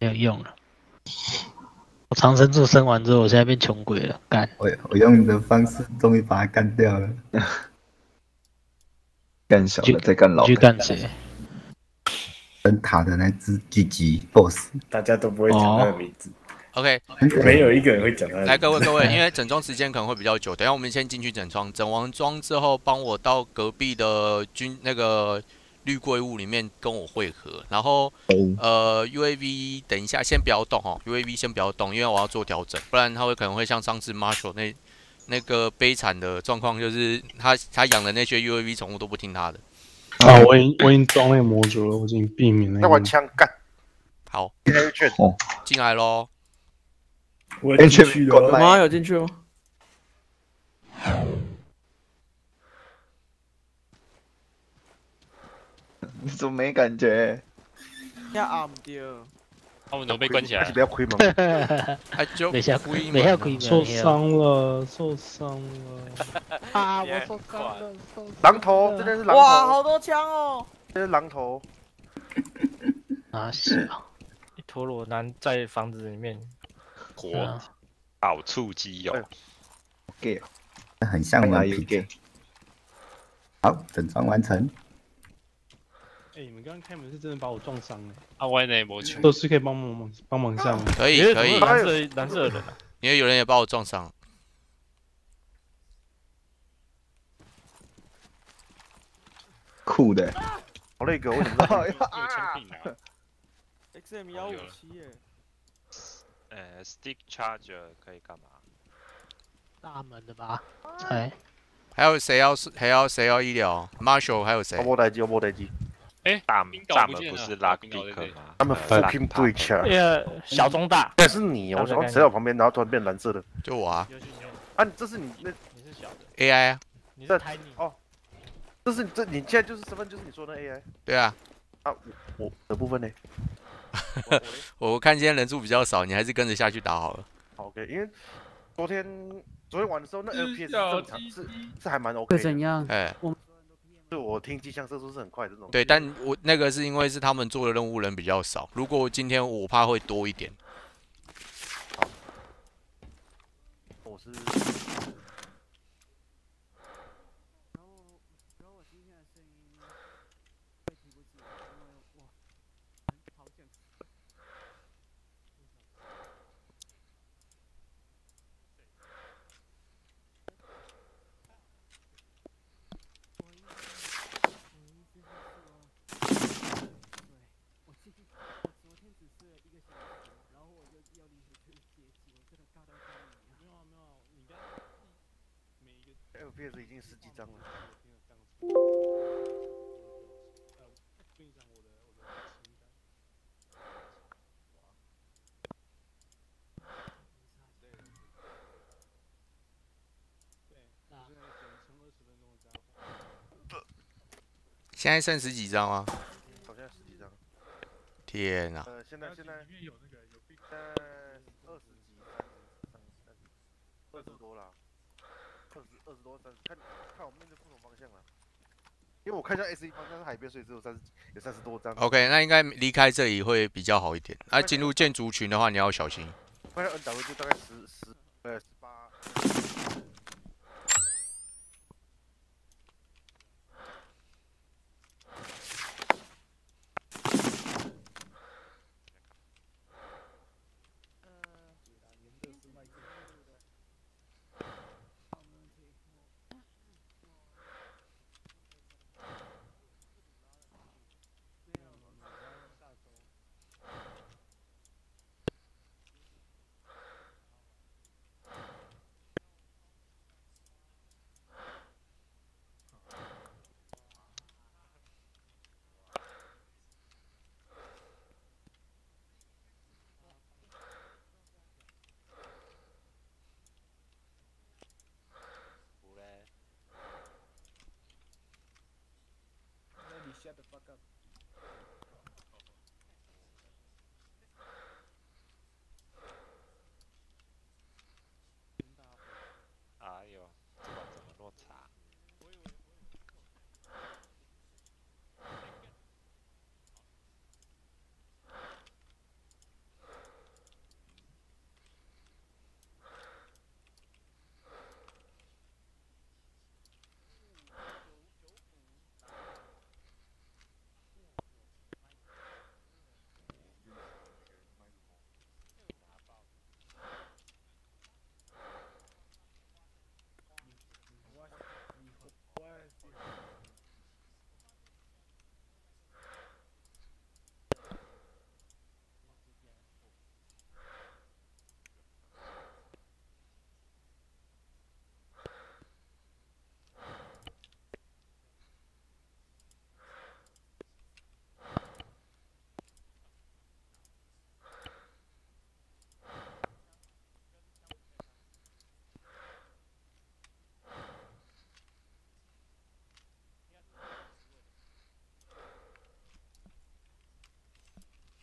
没有用了。我长生柱升完之后，我现在变穷鬼了，干。 我用你的方式终于把他干掉了。 干小的再干老你去的， 干谁？ 灯塔的那只狙击 BOSS， 大家都不会讲他的名字。 OK， 没有一个人会讲他的名字。 来各位，因为整装时间可能会比较久，等一下我们先进去整装，整完装之后，帮我到隔壁的那个绿柜屋里面跟我会合，然后UAV 等一下先不要动哦 ，UAV 先不要动，因为我要做调整，不然它可能会像上次 Marshall 那个悲惨的状况，就是他养的那些 UAV 宠物都不听他的。 啊，我已经装那个模组了，我已经避免了。 那玩枪干， 好， 现在卷进来咯。 我进去了， 我妈有进去吗？ 你怎么没感觉？ 要按掉。 他们都被关起来而且不要亏嘛。 哎，就没下亏没下亏， 受伤了，受伤了。 啊！我受伤了，受伤了。 狼头，这边是狼哇， 头， 好多枪哦！ 这是狼头。 啊是啊， 一陀螺男在房子里面活， 好触机哦。 gay， 很像我们 gay。 好，整装完成。 哎，你们刚刚开门是真的把我撞伤了。 啊，我那没去。 都是可以帮忙一下吗？ 可以。 蓝色的人， 因为有人也把我撞伤。 酷的。 好那个，为什么？ 有枪柄啊 XM157耶。 Stick Charger 可以干嘛？ 大门的吧？猜。 还有谁要医疗 ？Marshall 还有谁？ 我没待机。 哎，大门不是 Lock Pick 吗？ 他们 fucking 对起来。 小中大。 那是你，我想谁在我旁边，然后突然变蓝色的。 就我啊。 啊，这是你那？ 你是小的 AI 啊。 你是 Tiny 哦。你现在就是身份就是你说的 AI。 对啊。 啊，我的部分呢？ 我看今天人数比较少，你还是跟着下去打好了。 OK， 因为昨天玩的时候，那 FPS 正常是还蛮 OK 的。 怎样？ 哎， 我听机枪射速是很快的那种。 对，但我那个是因为是他们做的任务人比较少，如果今天我怕会多一点。 好，我是。FPS 已经10几张了。 现在剩10几张吗？ 好像10几张。 天哪！ 现在20几、20多啦，20多30，看我们面对不同方向啦。因为我看一下 S1 方向是海边，所以只有30多张。 OK， 那应该离开这里会比较好一点。那进入建筑群的话，你要小心。 快 NW 就大概18。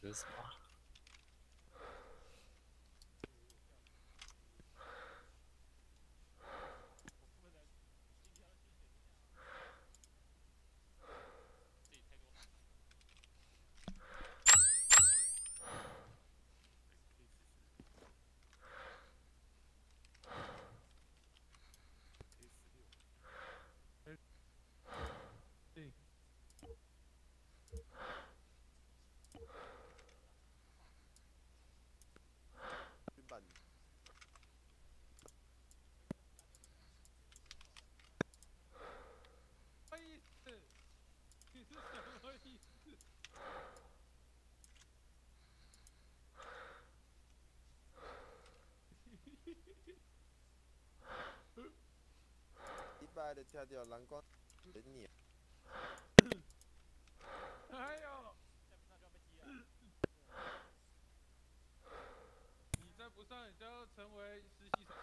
这是什么啊？ 100的跳掉蓝光，等你。 哎呦！你再不上，你就要成为实习生。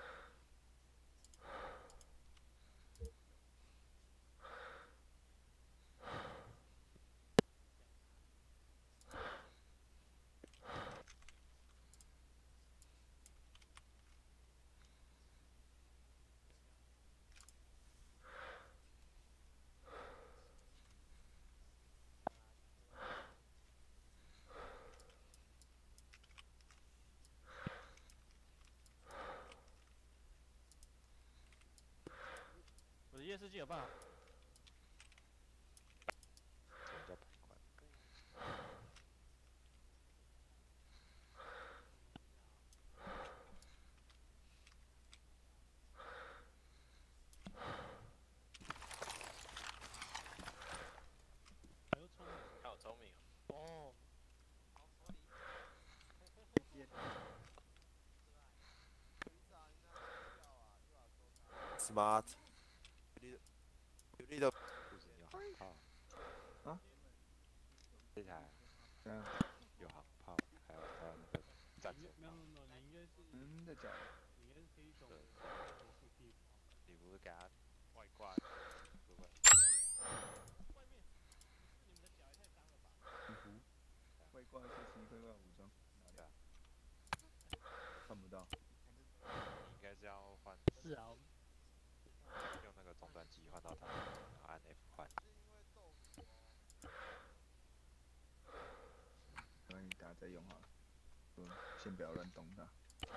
我的夜视镜有办法。 他有聪明哦。 Smart， 有力的。 啊？ 这台这样。 有航炮，还有那个战车。 没有，你应该是。 真的假的？ 你应该是可以懂。 你不是给他外挂？不会。 外面，你们的脚也太脏了吧？ 外挂是奇怪怪武装，哪里啊？看不到。 你应该是要换。 是啊。 用那个终端机换到它，按 F 换。 那你等下再用好了，先不要乱动它。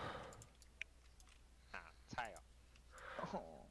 啊，菜哦。 哦。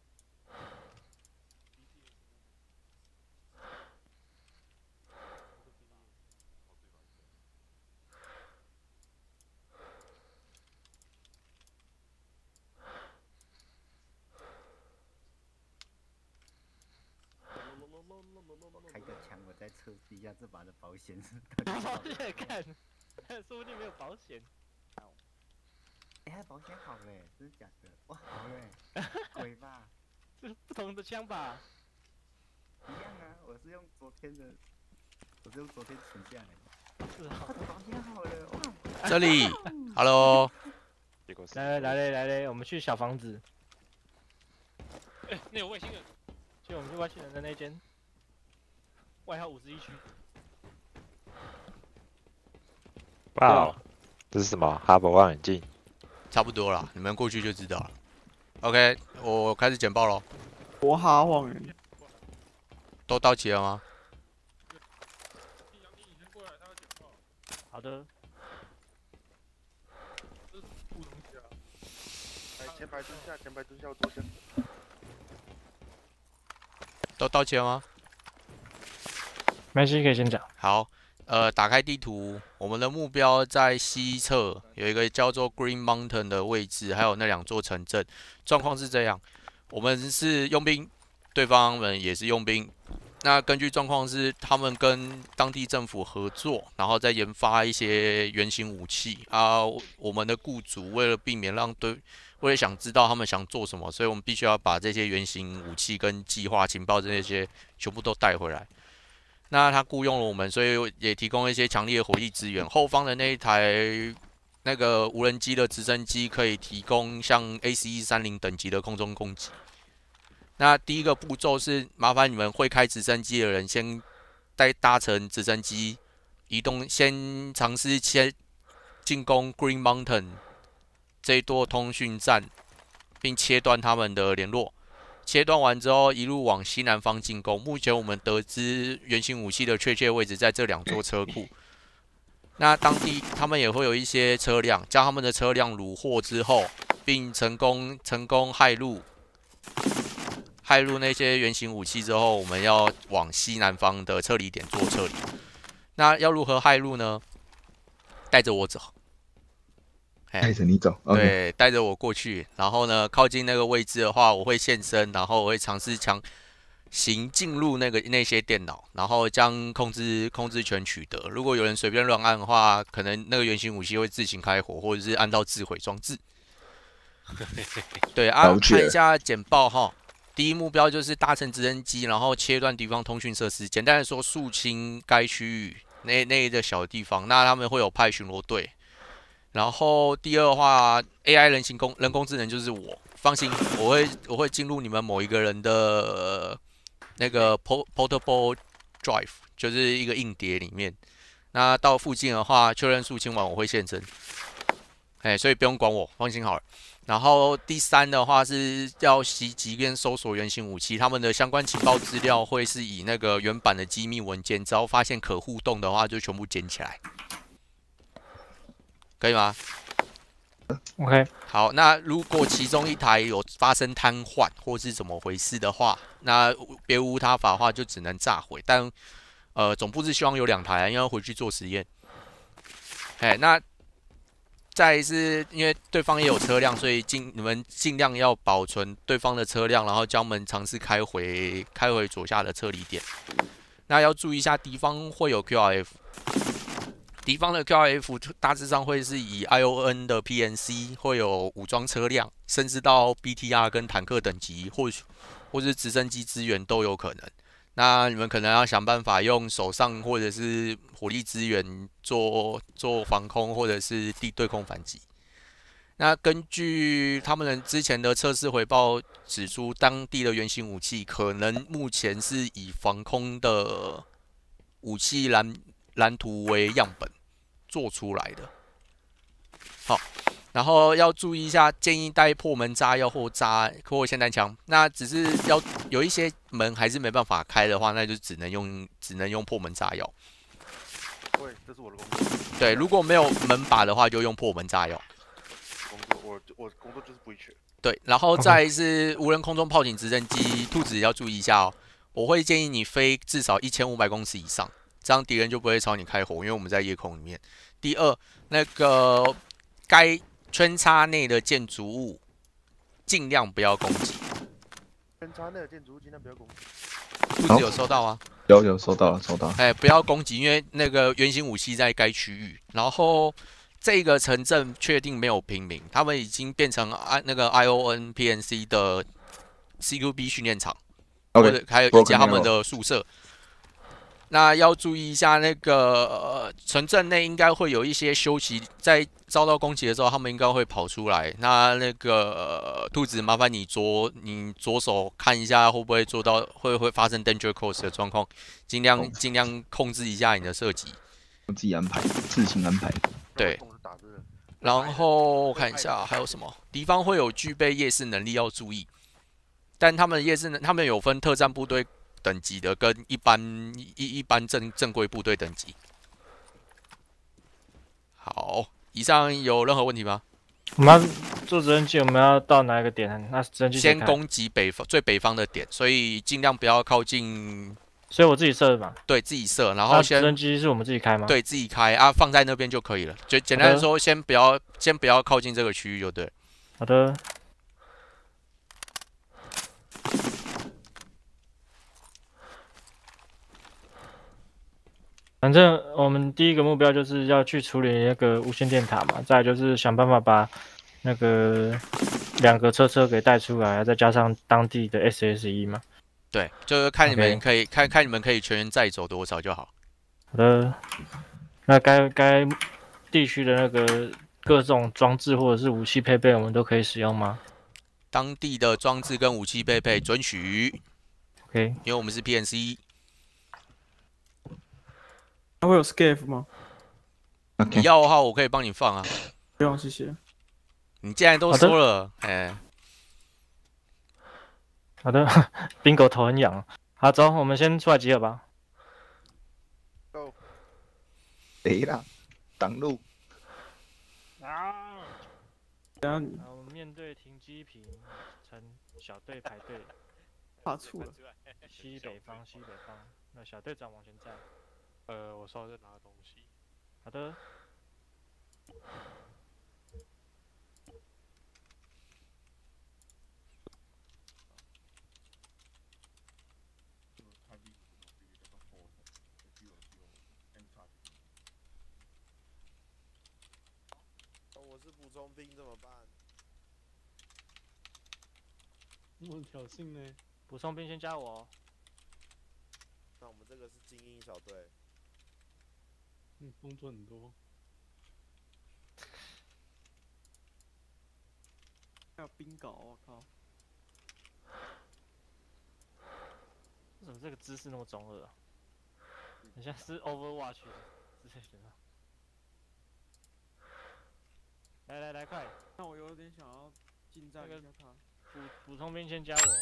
开个枪，我再测试一下这把的保险是。 保险看，说不定没有保险。 哎，他保险好嘞，真的假的？哇，好嘞，鬼吧？ 这是不同的枪吧？ 一样啊，我是用昨天存下来的。 是啊。 他的保险好了，哇！ 这里 ，Hello。 来嘞，我们去小房子。 哎，那有外星人。 我们去外星人的那间，外号51区。 哇，这是什么？哈勃望远镜。 差不多啦，你们过去就知道了。OK， 我开始简报喽。 我哈望远。 都到齐了吗？ 好的。 来，前排蹲下，前排蹲下，我坐下。 都到齐了吗？ 没事，可以先讲。 好，打开地图，我们的目标在西侧有一个叫做 Green Mountain 的位置，还有那2座城镇。状况是这样，我们是佣兵，对方们也是佣兵。那根据状况是，他们跟当地政府合作，然后再研发一些原型武器啊。我们的雇主为了避免为了想知道他们想做什么，所以我们必须要把这些原型武器跟计划、情报这些全部都带回来。那他雇佣了我们，所以也提供一些强烈的火力支援。后方的那一台那个无人机的直升机可以提供像 AC-130等级的空中攻击。那第一个步骤是麻烦你们会开直升机的人先搭乘直升机移动，先尝试进攻 Green Mountain 这一座通讯站，并切断他们的联络。切断完之后，一路往西南方进攻。目前我们得知原型武器的确切位置在这2座车库。那当地他们也会有一些车辆，将他们的车辆掳获之后，并成功骇入那些原型武器之后，我们要往西南方的撤离点做撤离。那要如何骇入呢？带着我走。 带着你走， 对，带着我过去，然后呢，靠近那个位置的话，我会现身，然后我会尝试强行进入那些电脑，然后将控制权取得。如果有人随便乱按的话，可能那个原型武器会自行开火，或者是按到自毁装置。对啊，看一下简报哈。第一目标就是搭乘直升机，然后切断敌方通讯设施。简单的说，肃清该区域那的小地方。那他们会有派巡逻队。然后第二的话 ，AI 人工智能就是我，放心，我会进入你们某一个人的那个 portable drive， 就是一个硬碟里面。那到附近的话，确认肃清完我会现身，所以不用管我，放心好了。然后第三的话是要袭击跟搜索原型武器，他们的相关情报资料会是以那个原版的机密文件，只要发现可互动的话，就全部捡起来。可以吗 ？OK， 好，那如果其中一台有发生瘫痪或是怎么回事的话，那别无他法的话就只能炸毁。但总部是希望有2台，因为要回去做实验。那再来是因为对方也有车辆，所以你们尽量要保存对方的车辆，然后将我们尝试开回左下的撤离点。那要注意一下，敌方会有 QRF。敌方的 QRF 大致上会是以 ION 的 PNC， 会有武装车辆，甚至到 BTR 跟坦克等级，或是直升机支援都有可能。那你们可能要想办法用手上或者是火力支援做防空，或者是对空反击。那根据他们之前的测试回报指出，当地的原型武器可能目前是以防空的武器蓝图为样本做出来的。好，然后要注意一下，建议带破门炸药或霰弹枪。那只是要有一些门还是没办法开的话，那就只能用破门炸药。 对，这是我的工作。 对，如果没有门把的话，就用破门炸药。 我工作就是不会缺。 对，然后再是无人空中炮艇直升机，兔子要注意一下哦。我会建议你飞至少1500公尺以上。这样敌人就不会朝你开火，因为我们在夜空里面。第二，那个该圈叉内的建筑物尽量不要攻击。 圈叉内的建筑物尽量不要攻击。 兔子有收到吗？ 有收到。 不要攻击，因为那个原型武器在该区域。然后这个城镇确定没有平民，他们已经变成那个 ION PNC 的 CQB 训练场，或者还有以及他们的宿舍。那要注意一下，那个城镇内应该会有一些休息，在遭到攻击的时候，他们应该会跑出来。那个兔子，麻烦你左手看一下，会不会做到会发生 danger close 的状况，尽量控制一下你的射击。 自己安排，自行安排。 对。然后看一下还有什么，敌方会有具备夜视能力要注意，但他们的夜视他们有分特战部队等级的跟一般正规部队等级。好，以上有任何问题吗？ 我们要坐直升机，我们要到哪一个点？那直升机先攻击最北方的点，所以尽量不要靠近。 所以我自己设的嘛？ 对，自己设，然后直升机是我们自己开吗？ 对，自己开啊，放在那边就可以了。就简单的说，先不要靠近这个区域就对了。 好的。反正我们第一个目标就是要去处理那个无线电塔嘛，再来就是想办法把那个2个车给带出来，再加上当地的 SSE 嘛。 对，就是看你们可以看你们可以全员载走多少就好。 好的，那该地区的那个各种装置或者是武器配备，我们都可以使用吗？ 当地的装置跟武器配备准许。 OK， 因为我们是 PNC。 它会有 scav 吗？ 你要的话，我可以帮你放啊。 不用，谢谢。 你既然都说了，哎， 好的，冰狗头很痒。好，走，我们先出来集合吧。 谁啦？挡路。 啊！ 等下我们面对停机坪，成小队排队。 怕错了。 西北方，西北方。那小队长往前站。 我稍微再拿个东西。 好的。 我是补充兵怎么办？ 我挑衅呢？ 补充兵先加我哦。 那我们这个是精英小队。 工作很多。 还有冰镐，我靠！ 为什么这个姿势那么中二啊？很像是 Overwatch 之类的。来，快！ 那我有点想要近战一下他。 补充兵先加我。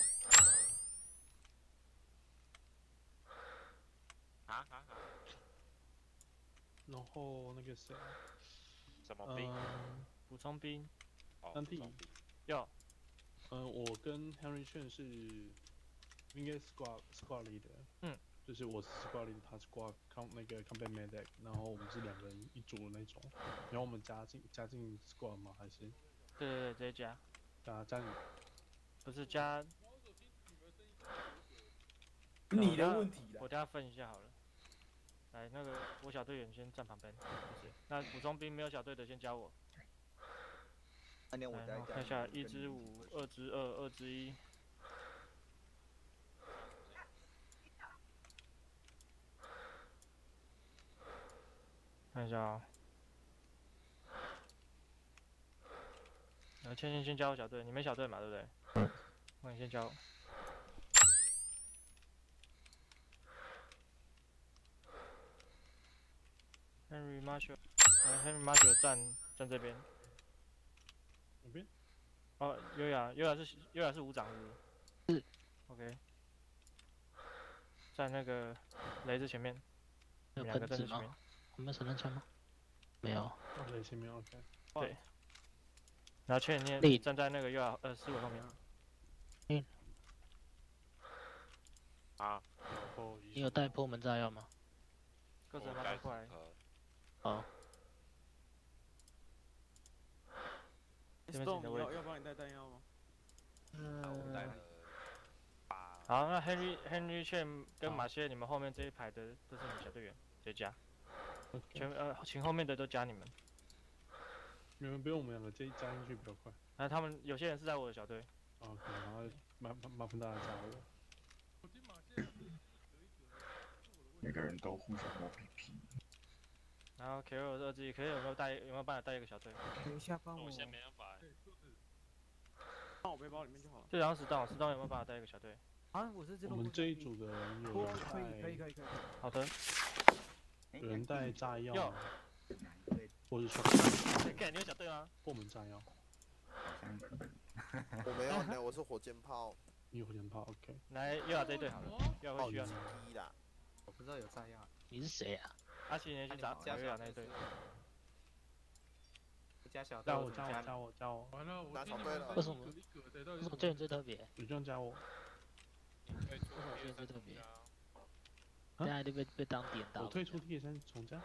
然后那个谁？ 什么兵？ 补充兵。 当地。 要。 我跟 Henry Chen 是应该 squad leader。就是我是 squad leader，他是 squad 那个 combat medic， 然后我们是2个人一组的那种。然后我们加进 squad 吗？还是？ 对，直接加。 加你。 不是加。 你的问题啦。 我等下分一下好了。来，那个我小队员先站旁边，谢谢。那补充兵没有小队的先加我。 来，我看一下，1支5，2支2，2支1。看一下啊。倩先加我小队，你没小队嘛，对不对？那你先加我。Henry Marshall 站这边。 哪边？ 哦，优雅是伍长是。是。OK。在那个雷子前面。 有 2个站在前面。 我们有手榴枪吗？没有。 雷前面 OK。 对。然后劝你站在那个思维后面。 然后你有带破门炸药吗？ 各自拿过来。 好。 Stone， 要帮你带弹药吗？ 我带了8。 好，那 Henry 劝跟马歇，你们后面这一排的都是你们小队员，直接加。请后面的都加你们。 你们不用，我们2个直接加进去比较快。 他们有些人是在我的小队。 OK， 然后麻烦大家加我。 每个人都互相摸屁屁。 然后 K22支1，可以有没有办法带一个小队？ 等一下帮我。 我现在没办法。 放我背包里面就好了。 队长史档有没有办法带一个小队？ 啊，我是我们这一组的人有人带。 可以。 好的。 有人带炸药。或是手。 你有小队吗？ 破门炸药。 我没有呢，我是火箭炮。 你有火箭炮 OK。 来，优雅这一队好了，优雅会需要你。 我不知道有炸药。 你是谁啊？ 阿奇，你去打优雅那一队。 加小队。 加我。 完了，我小队了。 为什么队员最特别？ 你这样加我。 为什么队员最特别？现在就被当点到。 我退出 T3重加。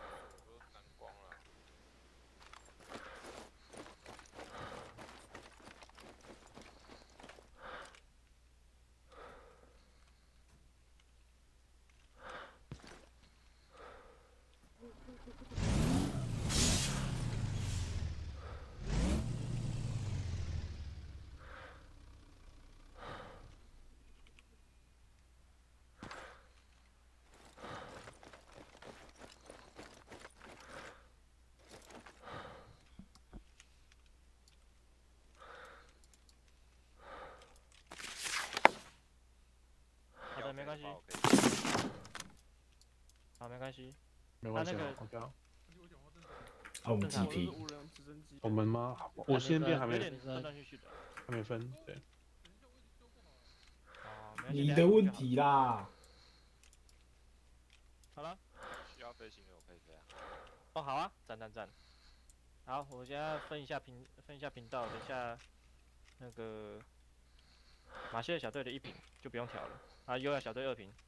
没关系。好，没关系。 没关系那个 ，OK 啊。 我们几批？ 我们吗？我现在还没断断续续的， 还没分，对。 你的问题啦。 好了。 需要飞行员我可以飞啊。 哦，好啊，赞。好，我现在分一下频道，等一下那个马歇尔小队的1瓶就不用调了，啊，优雅小队2瓶。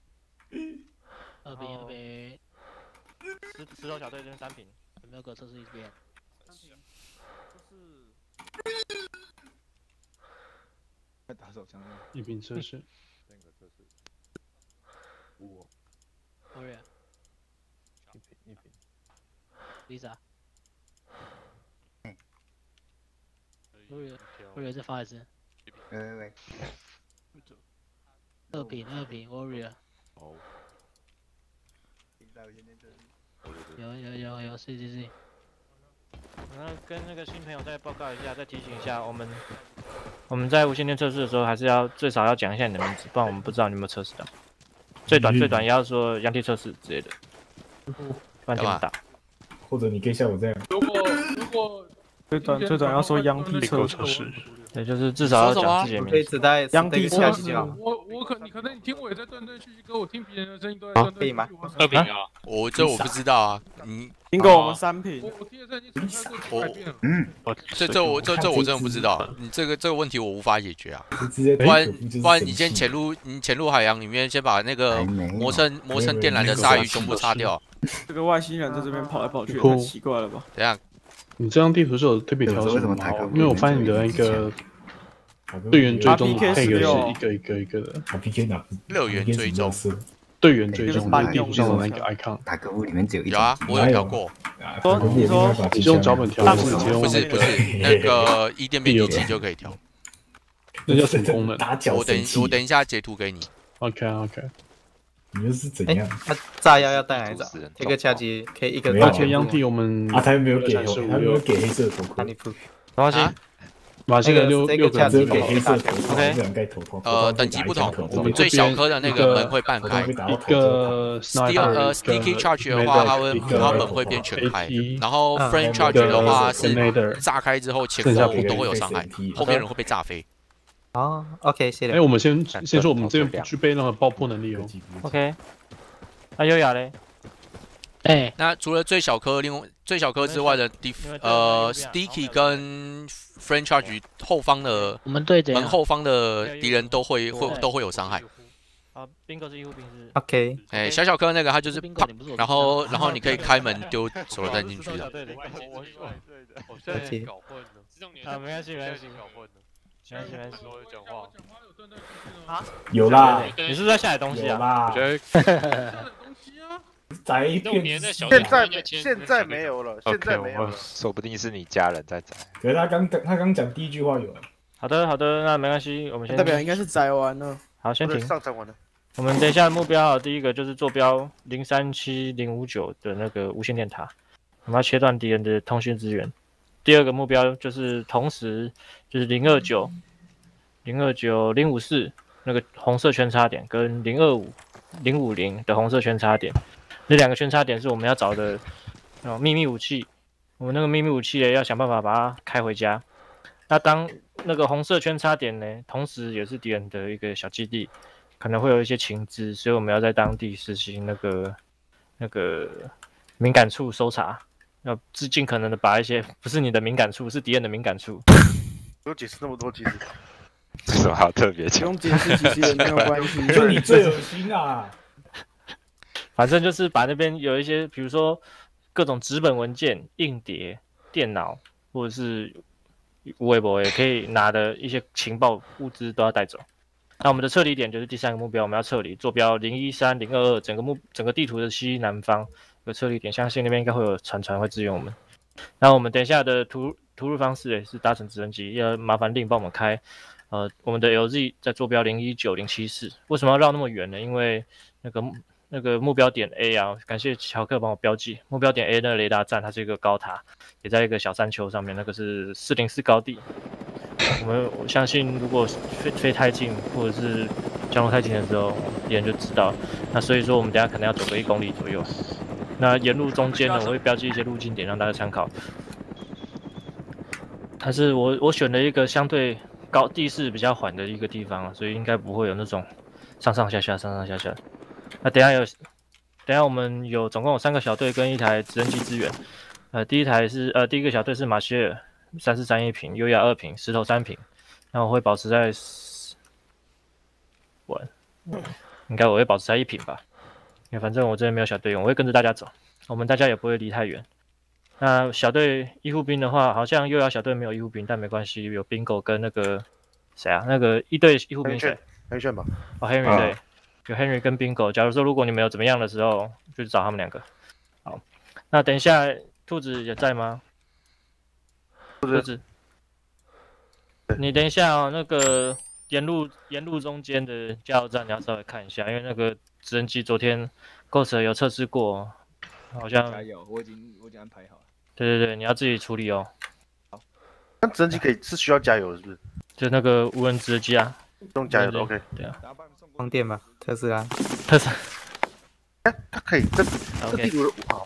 2瓶。 石头小队这边3瓶。 有没有给我测试一遍 ？3瓶。就是快打手枪了。 1瓶测试。 3个测试。 我。 1瓶。 Lisa。Warrior 再发一次。 喂。 2瓶 Warrior。 哦。 有，是。 然后跟那个新朋友再报告一下，再提醒一下，我们在无线电测试的时候，还是要最少要讲一下你的名字，不然我们不知道你有没有测试到。最短也要说阳体测试之类的，不然听不到。 或者你可以像我这样。 如果最短要说阳体测试。 对，就是至少要讲自己的名字。 阳体测试。 你可能听我也在断断续续，跟我听别人的声音都在断断续续。 可以吗 ？2瓶啊，我不知道啊， 听过我们3瓶。 我听的声音已经重开过几百遍了。 这我真的不知道，你这个问题我无法解决啊。不然你先潜入海洋里面，先把那个磨成电缆的鲨鱼全部擦掉。 这个外星人在这边跑来跑去，太奇怪了吧？ 等下。 你这张地图是有特别调整吗？因为我发现你的那个队员追踪配个是一个的。 乐园追踪， 队员追踪地图上的那个 icon。 打歌屋里面只有一。 有啊，我有调过。 你说你是用脚本调， 不是那个1电编辑器就可以调。 那叫什么功能？ 我等一下截图给你。 OK。 你又是怎样？ 炸药要带哪一张？一个掐机可以一个。 而且阳体我们他没有给黑色头盔。 没关系。 马现在6个只有给黑色头盔，不能盖头盔。等级不同，我们最小颗的那个门会半开。 一个 sticky charge 的话，它门会变全开。然后 frame charge 的话是炸开之后前后都会有伤害，后面人会被炸飞。 哦 ，OK， 谢谢。 我们先说我们这边不具备任何爆破能力哦。 OK。那优雅嘞？ 那除了最小颗之外的sticky 跟 frame charge 后方的门后方的敌人都会有伤害。 啊，兵哥是医护兵是。 OK。 小颗那个他就是啪，然后你可以开门丢手榴弹进去的。 我现在搞混了。 啊，没关系。 讲话。 啊？ 有啦。 你是不是在下载东西啊？ 载一片。 现在没有了，现在没有了。 说不定是你家人在载。 可是他刚讲第一句话有。 好的，那没关系，我们先。 代表应该是载完了。 好，先停。 上载完了。 我们等一下的目标，第一个就是坐标037059的那个无线电塔，我们要切断敌人的通讯资源。第二个目标就是同时就是029、054那个红色圈插点跟025、050的红色圈插点，这2个圈插点是我们要找的秘密武器。我们那个秘密武器呢，要想办法把它开回家。那当那个红色圈插点呢，同时也是敌人的一个小基地，可能会有一些情资，所以我们要在当地实行那个敏感处搜查。要尽可能的把一些不是你的敏感处，是敌人的敏感处。 不用解释那么多，其实。 为什么还要特别讲？ 不用解释，其实也没有关系。 就你最恶心啊！ 反正就是把那边有一些，比如说各种纸本文件、硬碟、电脑，或者是微博也可以拿的一些情报物资都要带走。那我们的撤离点就是第3个目标，我们要撤离坐标013、022，整个地图的西南方有撤离点，相信那边应该会有船会支援我们。那我们等一下的突入方式也是搭乘直升机，要麻烦令帮我们开。我们的 LZ 在坐标019、074，为什么要绕那么远呢？因为那个目标点 A 啊，感谢乔克帮我标记。目标点 A 那个雷达站，它是一个高塔，也在一个小山丘上面，那个是404高地。我相信，如果飞太近或者是降落太近的时候，敌人就知道。那所以说，我们等一下可能要走个1公里左右。 那沿路中间呢，我会标记一些路径点让大家参考。但是我选了一个相对高地势比较缓的一个地方，所以应该不会有那种上上下下。那等一下我们总共有3个小队跟1台直升机支援。第一个小队是马歇尔343一瓶，优雅2瓶，石头3瓶。那我会保持在应该我会保持在1瓶吧。因为反正我这边没有小队员，我会跟着大家走，我们大家也不会离太远。那小队医护兵的话，好像优雅小队没有医护兵，但没关系，有 Bingo 跟那个谁啊？那个一队医护兵谁？ 黑炫吧。 哦 ，Henry 对，有 Henry 跟 Bingo。假如说如果你们有怎么样的时候，就找他们2个。好，那等一下兔子也在吗？兔子，你等一下哦，那个沿路中间的加油站你要稍微看一下，因为那个直升机昨天 Ghost 有测试过，好像加油，我已经安排好了。 对，你要自己处理哦。 好，那直升机是需要加油是不是？ 就那个无人直升机啊， 用加油的 OK。 对啊。 放电吧，特斯拉。 它可以这地图好。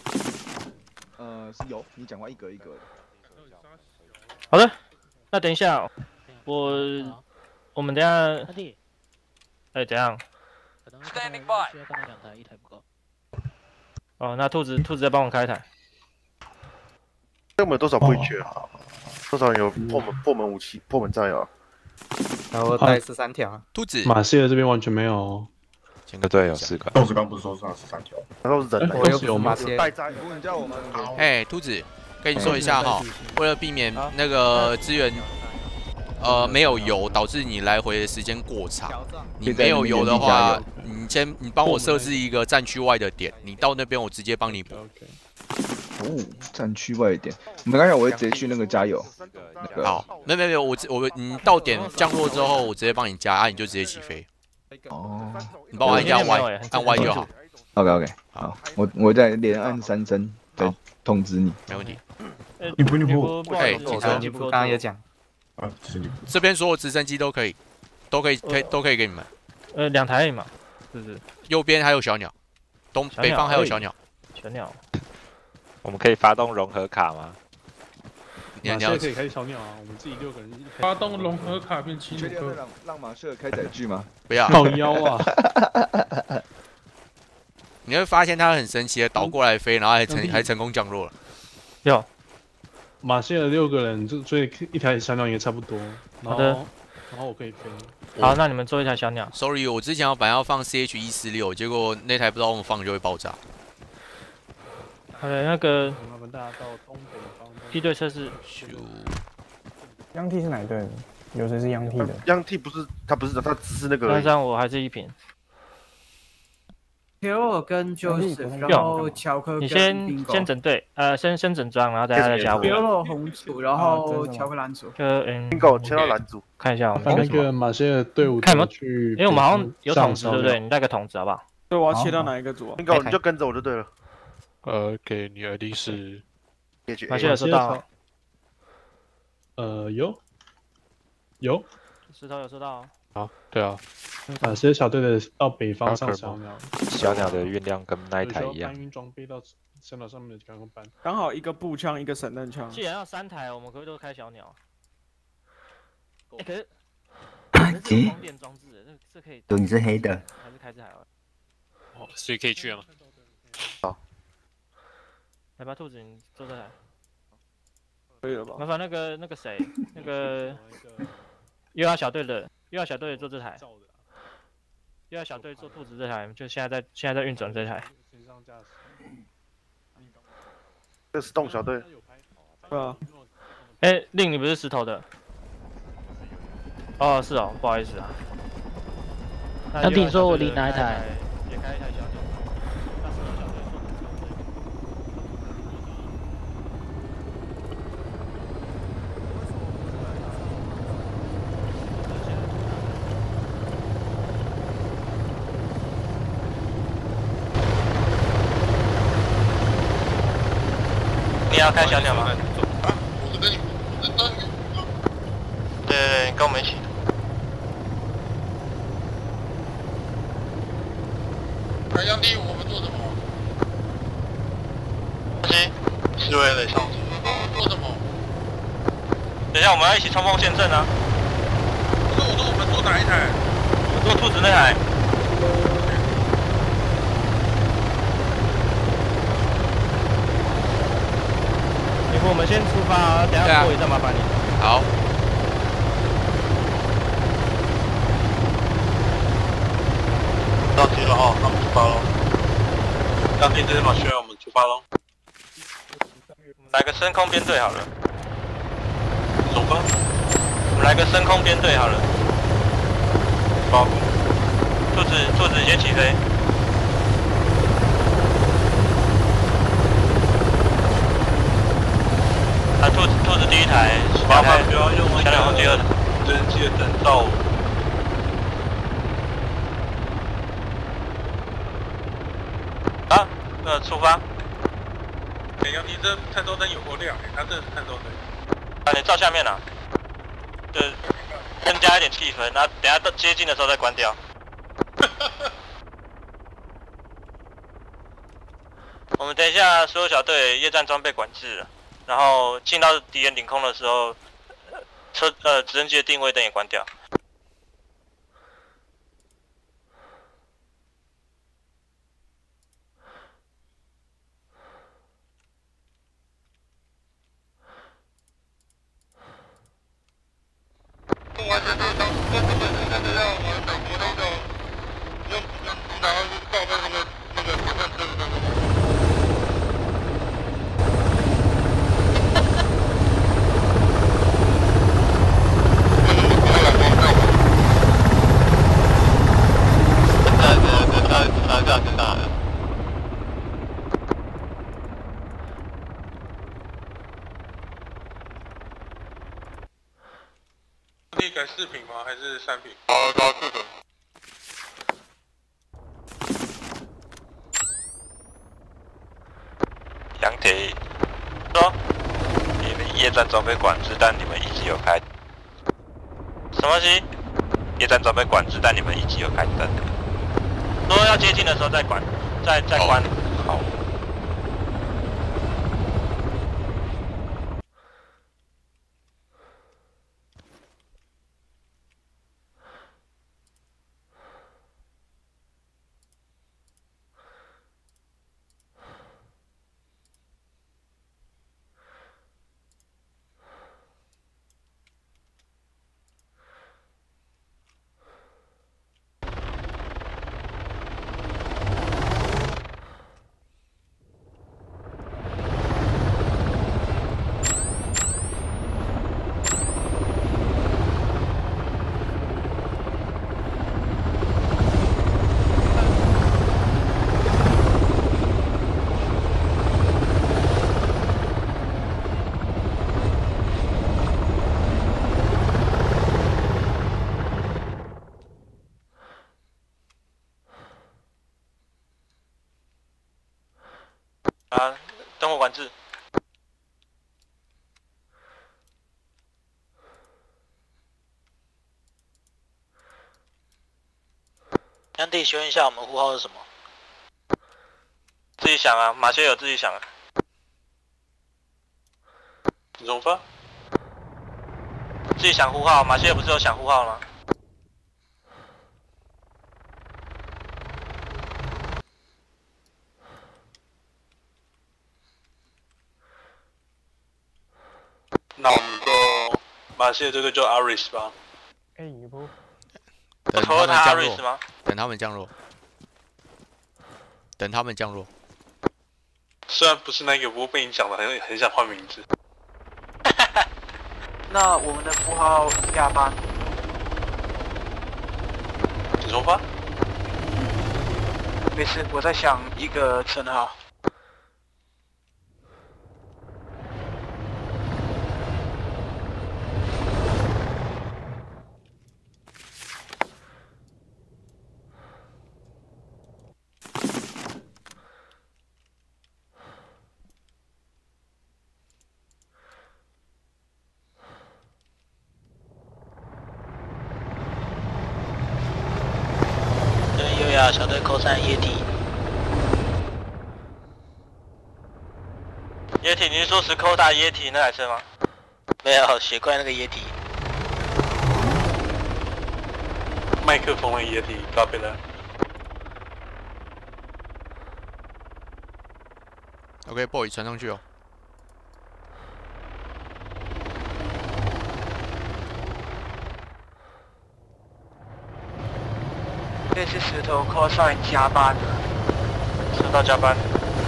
是有，你讲话一格一格的。 好的，那等一下，我们等一下，怎样？ 可能需要看到2台，1台不够。 哦，那兔子再帮我开一台。 这我们有多少不缺啊？多少有破门武器、破门炸药？ 然后带13条。 兔子， 马歇尔这边完全没有。 前个队有4个。 豆子刚不是说是13条？ 那都是人。 我又不是马歇尔。 带炸药， 你叫我们。 哎，兔子，跟你说一下哈，为了避免那个资源没有油，导致你来回的时间过长。你没有油的话，你帮我设置一个战区外的点，你到那边我直接帮你补。 哦，战区外一点，没关系，我会直接去那个加油。 好，没有，你到点降落之后，我直接帮你加，你就直接起飞。 哦， 你帮我按一下 Y， 按 Y 就好。 OK， 好，我再连按3声，再通知你。 没问题。 你不， 哎，警车， 你刚刚也讲。 啊， 这边所有直升机都可以给你们。 2台而已嘛，是不是？ 右边还有小鸟，北方还有小鸟。 小鸟。 我们可以发动融合卡吗？ 马歇尔可以开小鸟啊，我们自己6个人发动融合卡变7 确定会让马歇尔开载具吗？ 不要。 靠腰啊！ 你会发现他很神奇的倒过来飞，然后还成功降落了。 有。 马歇尔6个人，所以1台小鸟也差不多。 好的。 然后我可以飞。 好，那你们做1台小鸟。 Sorry， 我之前本来要放 CH146，结果那台不知道我们放就会爆炸。 那个。 麻烦大家到东北方。 梯队测试。 央 T 是哪一队的？有谁是央 T 的？ 央 T 不是，他只是那个。 那这样我还是1瓶。 Hero 跟 Joseph， 然后乔克。 你先整队，先整装，然后大家再加我。 Hero 红组，然后乔克蓝组。 Bingo 切到蓝组， 看一下我们那个马歇尔队伍看有没有去， 因为我们好像有筒子，对不对？你带个筒子好不好？ 对，我要切到哪一个组啊 ？Bingo 你就跟着我就对了。 给你 ID 是。 马歇尔收到。 有。 石头有收到。 好，对啊。马歇尔小队的到北方上小鸟。 小鸟的运量跟那一台一样。 搬运装备到小鸟上面的赶快搬。 刚好1个步枪，1个散弹枪。 既然要3台，我们可不可以都开小鸟？可是光电装置，这可以。 你是黑的。 还是开这台好了。 哦，所以可以去了吗？ 好。 来吧，兔子，你坐这台。 可以了吧？ 麻烦那个谁，那个又要小队坐这台，又要小队坐兔子这台，就现在在运转这台。 这是动小队。 对啊。 令你不是石头的？哦，是哦，不好意思啊。 当弟说我领哪一台？ 也开一台小鸟。你要开小鸟吗？ 我跟你， 对，跟我们一起。 开央地，我们做什么？ 是为了上车。做什么？ 等一下，我们要一起冲锋陷阵啊！ 我说我们坐哪一台？ 我坐兔子那台。你我们先出发啊，等下过一再麻烦你。 好。 到齐了哦，那我们出发喽。当天这是马轩，我们出发喽。 来个升空编队好了。 走吧。 我们来个升空编队好了。 好。 兔子先起飞。啊，兔子第一台， 麻烦不要用小两号第二的。 直升机的灯照。 啊，出发。 杨迪这探照灯有够亮，它这是探照灯。 啊，你照下面啊，就是增加一点气氛，然后等下到接近的时候再关掉。我们等一下所有小队夜战装备管制了，然后进到敌人领空的时候，直升机的定位灯也关掉。 完成这张，这个现在让我们等国内的用然后报备那个决战车的那个。 你改4瓶吗？还是3瓶？ 好，到4瓶。 杨铁说：“你们夜战装备管制，但你们一级有开。什么东西？夜战装备管制，但你们一级有开灯。说要接近的时候再管，再关。好。”啊，灯火管制。 杨弟，询问一下，我们呼号是什么？ 自己想啊，马歇有自己想啊。 荣发？ 自己想呼号，马歇不是有想呼号吗？ 那我们就马谢这个叫 Aris 吧。 哎，你不？ 等他们降落。等他们降落。等他们降落。 虽然不是那个，不过被你讲的很想换名字。 那我们的符号亚班。 你说吧。 没事，我在想一个称号。小队扣3液体。 液体，你是说10扣大液体那台车吗？没有，血怪那个液体。 麦克风的液体，copy 了。 OK，boy 传上去哦。 这是石头扣上加班的，收到加班。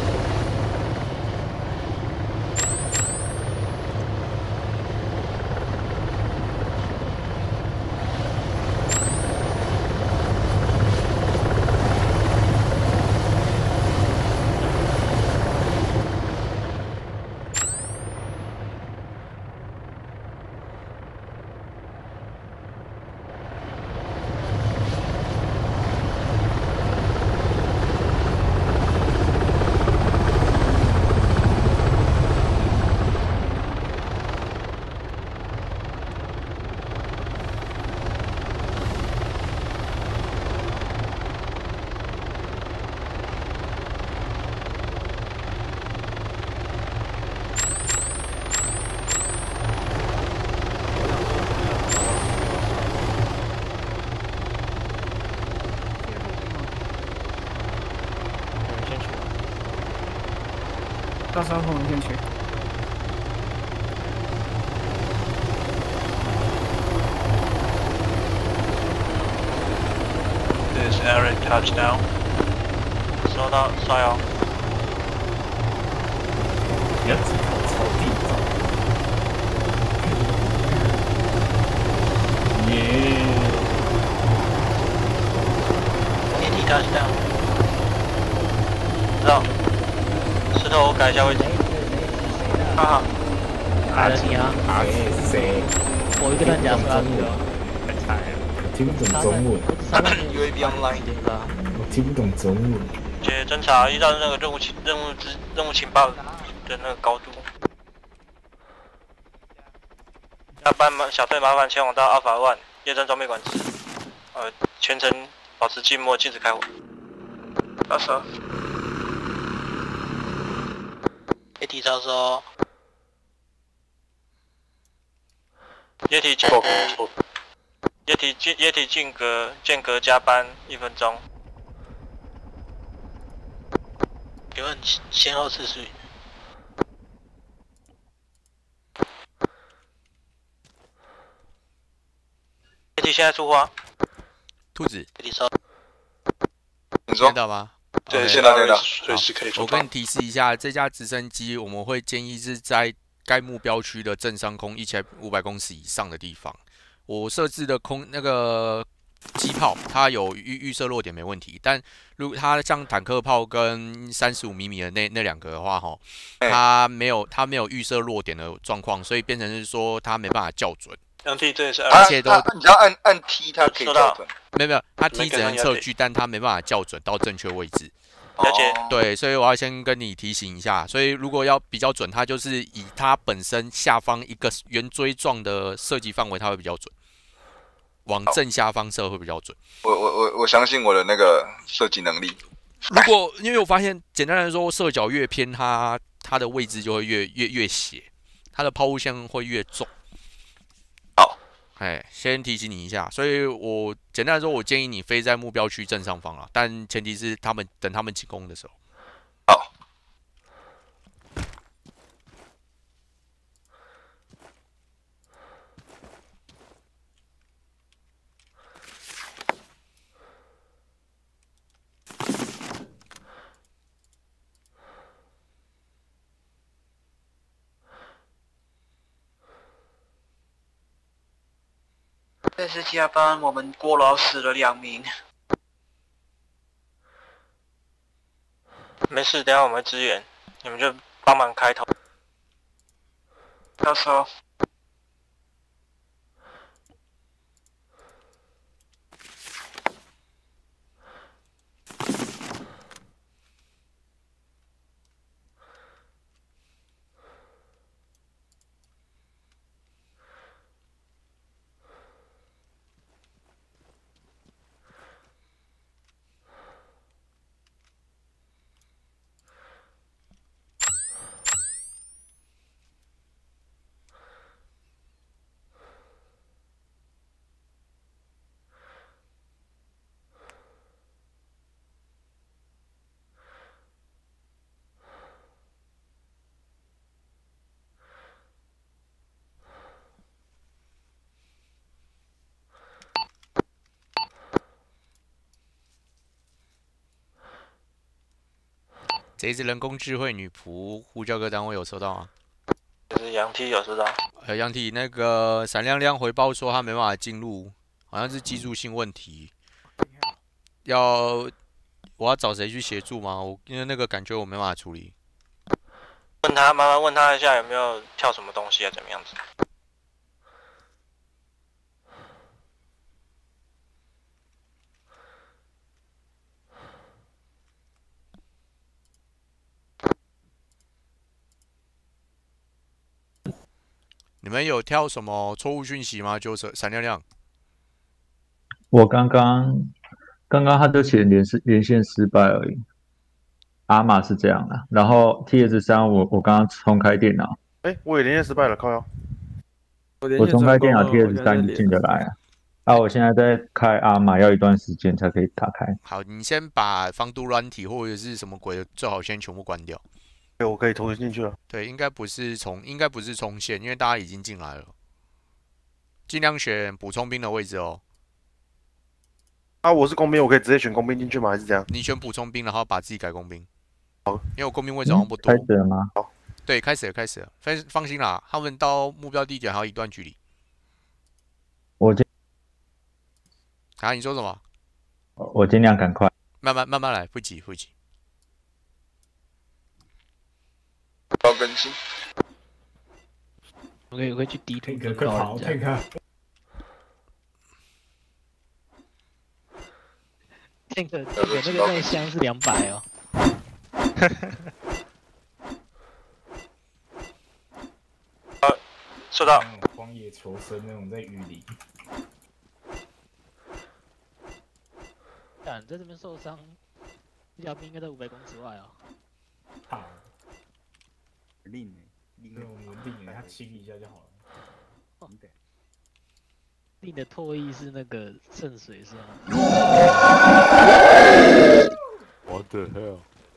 到时候我们先去。 This is Eric touchdown。 收到，刷油。 你要只靠草地走。耶！ 液体 touchdown。走。石头，我改一下位置。啊， 打了你啊！ 谁？ 我一个弹夹是阿绿啊。 听不懂中文。 UAV online。 我听不懂中文。 接侦查，依照那个任务情报的那个高度。加班小队麻烦前往到Alpha One夜侦装备管制。全程保持静默，禁止开火。到时候。液体招收。液体间隔加班1分钟。请问先后次序？液体现在出发。 兔子。 液体收。 你说听到吗？ 对，现在随时可以出发。 我跟你提示一下，这架直升机我们会建议是在该目标区的正上空1500公尺以上的地方。我设置的那个机炮，它有预设落点没问题，但如果它像坦克炮跟35米的那两个的话，哈，它没有预设落点的状况，所以变成是说它没办法校准。 2T 这也是， 而且都你只要按 T 它可以校准。 没有，它 T 只能测距，但它没办法校准到正确位置。 了解。 对，所以我要先跟你提醒一下，所以如果要比较准，它就是以它本身下方一个圆锥状的射击范围，它会比较准。往正下方射会比较准。 我相信我的那个射击能力。 如果因为我发现，简单来说，射角越偏，它的位置就会越斜，它的抛物线会越重。 好， 先提醒你一下，所以我简单来说，我建议你飞在目标区正上方啊，但前提是等他们进攻的时候。 好。 这次加班，我们过劳死了2名。没事，等下我们会支援，你们就帮忙开头。到时候。 这一只人工智慧女仆呼叫各单位有收到吗？ 就是杨 T 有收到。 杨 T 那个闪亮亮回报说他没办法进入，好像是技术性问题。我要找谁去协助吗？因为那个感觉我没办法处理。 问他，麻烦问他一下有没有跳什么东西啊？怎么样子？ 你们有跳什么错误讯息吗？就是闪亮亮。 我刚刚他就写连线失败而已。阿玛是这样的，然后 TS3 我刚刚重开电脑， 我也连线失败了，靠腰。 我重开电脑 TS3 就进得来啊。我现在在开阿玛，要一段时间才可以打开。 好，你先把防毒软体或者是什么鬼的，最好先全部关掉。 对，我可以重新进去了。 对，应该不是重线，因为大家已经进来了。尽量选补充兵的位置哦。 我是工兵，我可以直接选工兵进去吗？还是这样？ 你选补充兵，然后把自己改工兵。 好， 因为我工兵位置好像不多。 开始了吗？ 好， 对，开始了。放心啦，他们到目标地点还有一段距离。你说什么？ 我尽量赶快。 慢慢来，不急。 要更新。 我可以去地图快跑，快跑！ 那个那箱是200哦。 收到。 荒野求生那种在雨里。 你在这边受伤，这条兵应该在500公尺外哦。 好。 令对，我们令他清一下就好了。 令的唾液是那个圣水是吗 ？What the hell？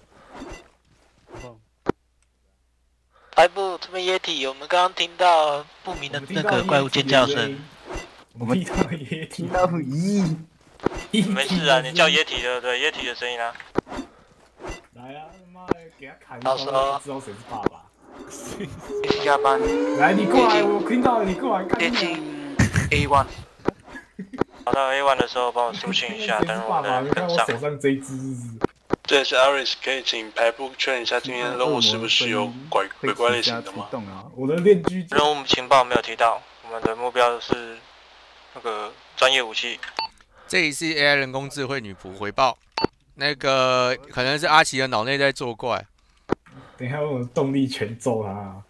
排部这边液体，我们刚刚听到不明的那个怪物尖叫声。 我们听到液体， 没事啊，你叫液体的，对，液体的声音啊。 来啊，他妈的，给他砍一刀，知道谁是爸爸。 加班。 来，你过来，我听到了，你过来看。 接近 A1。 跑到 A1 的时候，帮我苏醒一下，等我的人跟上。 手上这一只。 这是 Aris， 可以请排部确认一下今天任务是不是有鬼怪类型的吗？ 我的链锯任务情报没有提到，我们的目标是那个专业武器。 这里是 AI 人工智慧女仆回报，那个可能是阿奇的脑内在作怪。 等一下我动力全揍他。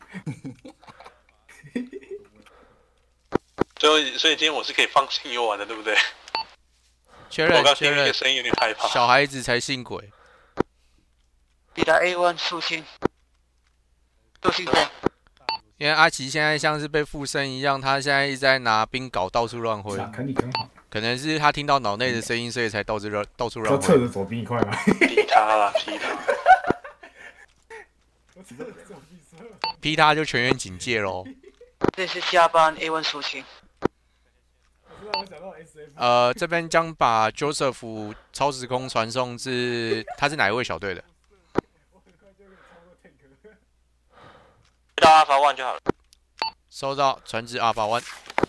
所以今天我是可以放心游玩的，对不对？ 确认。 我刚听那个声音有点害怕。 小孩子才信鬼。 抵达 A1 肃清。 因为阿奇现在像是被附身一样，他现在一直在拿冰镐到处乱挥。可能是他听到脑内的声音，所以才到处乱挥。 侧着左边一块吗？ 劈他啦，劈他！ 劈他就全员警戒喽。 这是加班 A1 肃清。 这边将把 Joseph 超时空传送至他是哪一位小队的？ 到阿法1就好了。 收到，传至阿法1。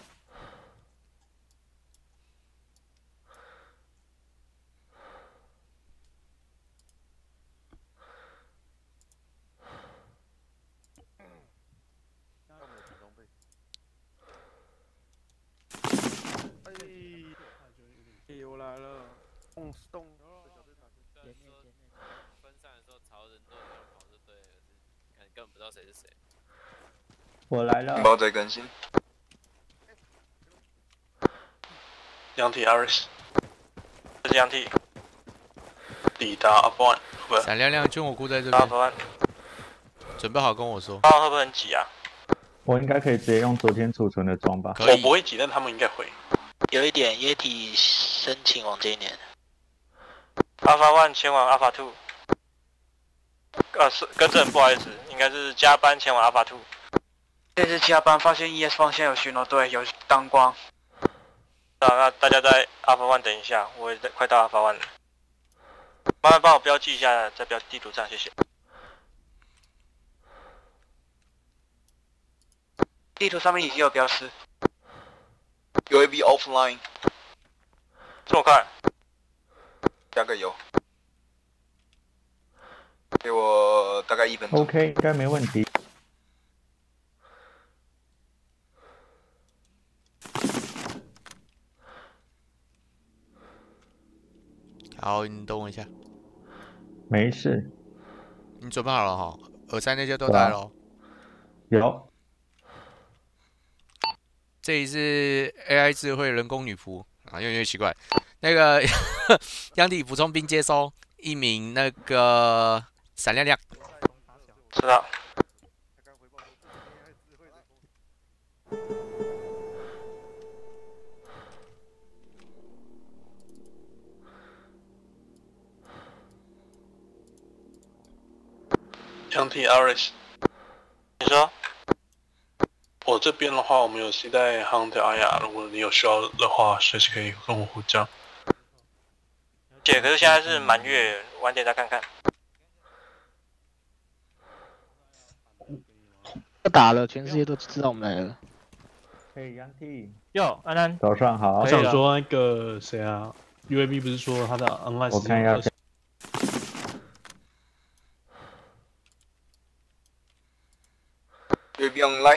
我来了。动。 分散的时候，朝人多的地方跑就对了，可能根本不知道谁是谁。 我来了。 包在更新。杨体 Aris， 这是杨体。 抵达阿法1。 闪亮亮，军火库在这边。 阿法1。 准备好跟我说。 会不会很挤啊？ 我应该可以直接用昨天储存的装吧？ 我不会挤，但他们应该会。 有一点液体申请往这一年。阿法1前往阿法2。是更正，不好意思，应该是加班前往阿法2。 这是加班，发现 ES 方向有巡逻队，有灯光。 那大家在阿法1等一下，我也快到阿法1了。麻烦帮我标记一下，在地图上，谢谢。 地图上面已经有标识。 UAV offline， 这么快？ 加个油，给我大概1分钟。 OK， 应该没问题。 好，你等我一下。 没事。 你准备好了哈？耳塞那些都带了、哦。 有。 这里是 AI 智慧人工女仆啊，越来越奇怪。那个央体补充兵接收1名那个闪亮亮。 知道。 杨体 Aris， 你说。 我这边的话，我们有携带航条阿雅，如果你有需要的话，随时可以跟我呼叫。 姐，可是现在是满月，晚点再看看。 要打了，全世界都知道我们来了。 嘿，杨 T， 哟，安安， 早上好。 我想说那个谁啊 ，UAV 不是说他的 online 我看一下。 UAV online。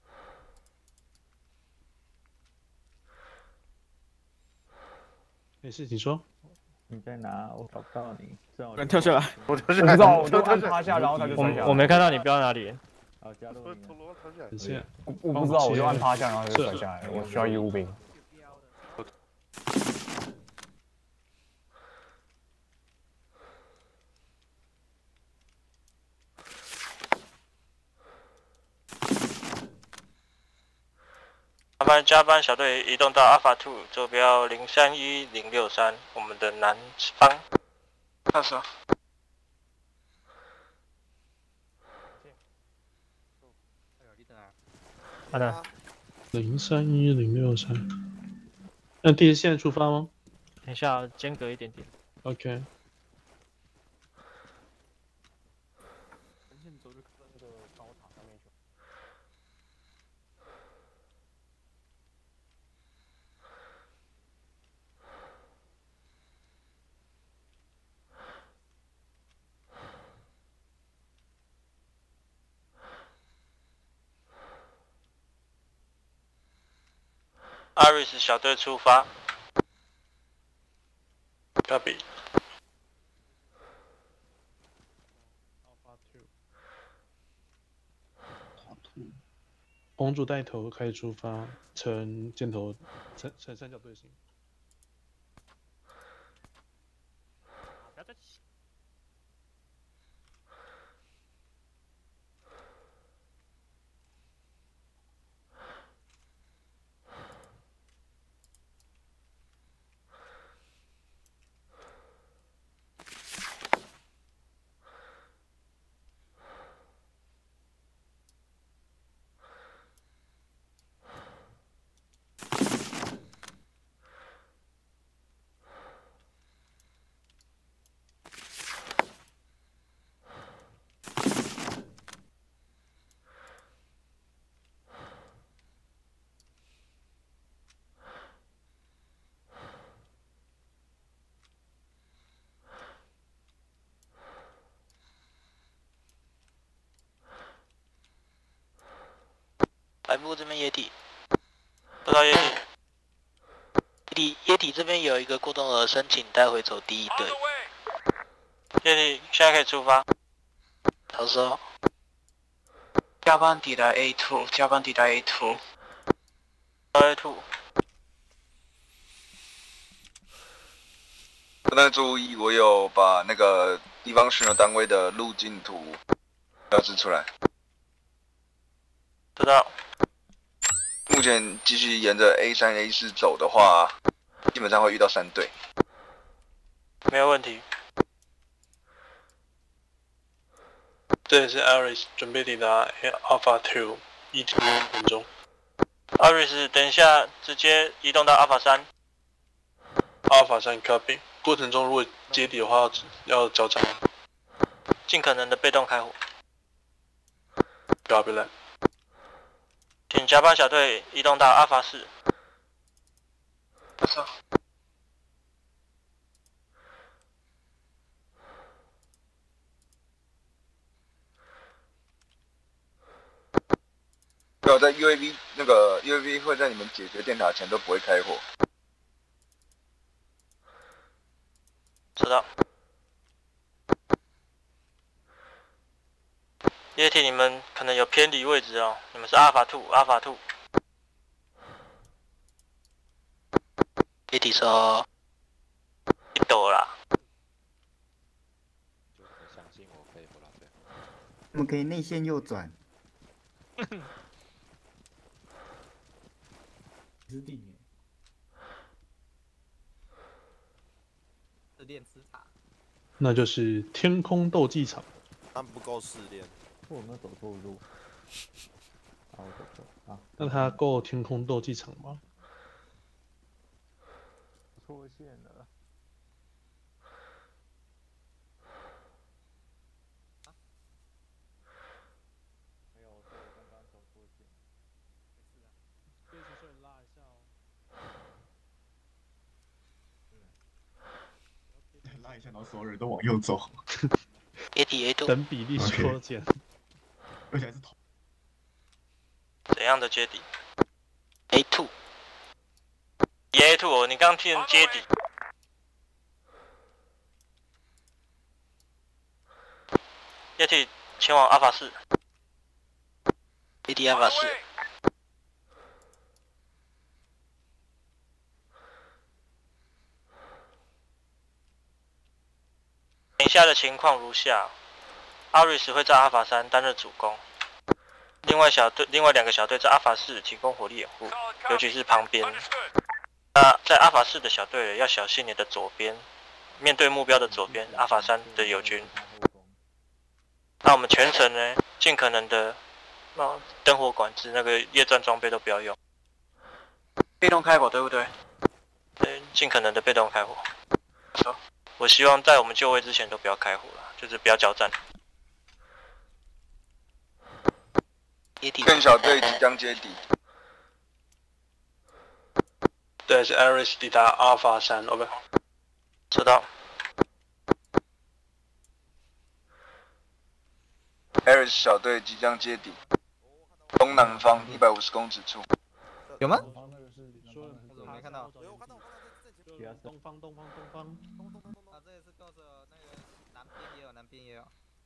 没事，请说。 你在哪？我找不到你。 我跳下来， 我不知道，我就按趴下，然后他就摔下来。 我没看到你标哪里。 好，加入你。 等下， 我不知道，我就按趴下，然后就摔下来。我需要义务兵。 麻烦加班小队移动到 Alpha 2坐标031063，我们的南方。 看啥？ 好的。 031063。那第一现在出发吗？ 等一下，间隔一点点。 OK。 Aris 小队出发。 Copy。 红主带头开始出发，呈箭头呈三角队形。 不要再起。 白布这边野体，收到野体。野体这边有一个过动儿申请带回走第一队。野体现在可以出发。他说，加班抵达 A2， 加班抵达 A2。A2。 不但注意，我有把那个地方巡逻单位的路径图标志出来。 知道。 目前继续沿着 A3、A4 走的话，基本上会遇到3队。 没有问题。 这里是 Aris， 准备抵达 Alpha 2， 1.5分钟。 Aris， 等一下直接移动到 Alpha 3。 Alpha 3 copy。过程中如果接底的话，要交战。 尽可能的被动开火。 copy that。 请甲板小队移动到阿法4。 对啊，在 UAV 那个 UAV 会在你们解决电塔前都不会开火。 知道。液体，你们可能有偏离位置哦，你们是阿法兔，阿法兔。液体说一抖啦。 相信我可以不浪费。 我们可以内线右转。 指定耶。 试炼吃茶。 那就是天空斗技场。 但不够试炼。 我没有走错路。好，我走错啊。 那它够天空斗技场吗？ 错线了。没有，我刚刚走错线。 可以出去拉一下哦。 拉一下，然后所有人都往右走。 液体 A 度。 等比例缩减。 而且还是头。 怎样的接底 ？A2。A2 哦，你刚踢人接底。液体前往阿法4。AD 阿法4。以下的情况如下：阿瑞斯会在阿法3担任主攻，另外2个小队在阿法4提供火力掩护，尤其是旁边。那在阿法4的小队要小心你的左边，面对目标的左边，阿法3的友军。那我们全程呢，尽可能的灯火管制，那个夜战装备都不要用，被动开火，对不对？对，尽可能的被动开火。我希望在我们就位之前都不要开火了，就是不要交战。 更小队即将接底。 对，是 Aris 抵达阿尔法3 ，OK。 知道。 Aris 小队即将接底，东南方150公尺处。 有吗？ 我没看到。 东方。 啊，这也是告诉那个南边也有。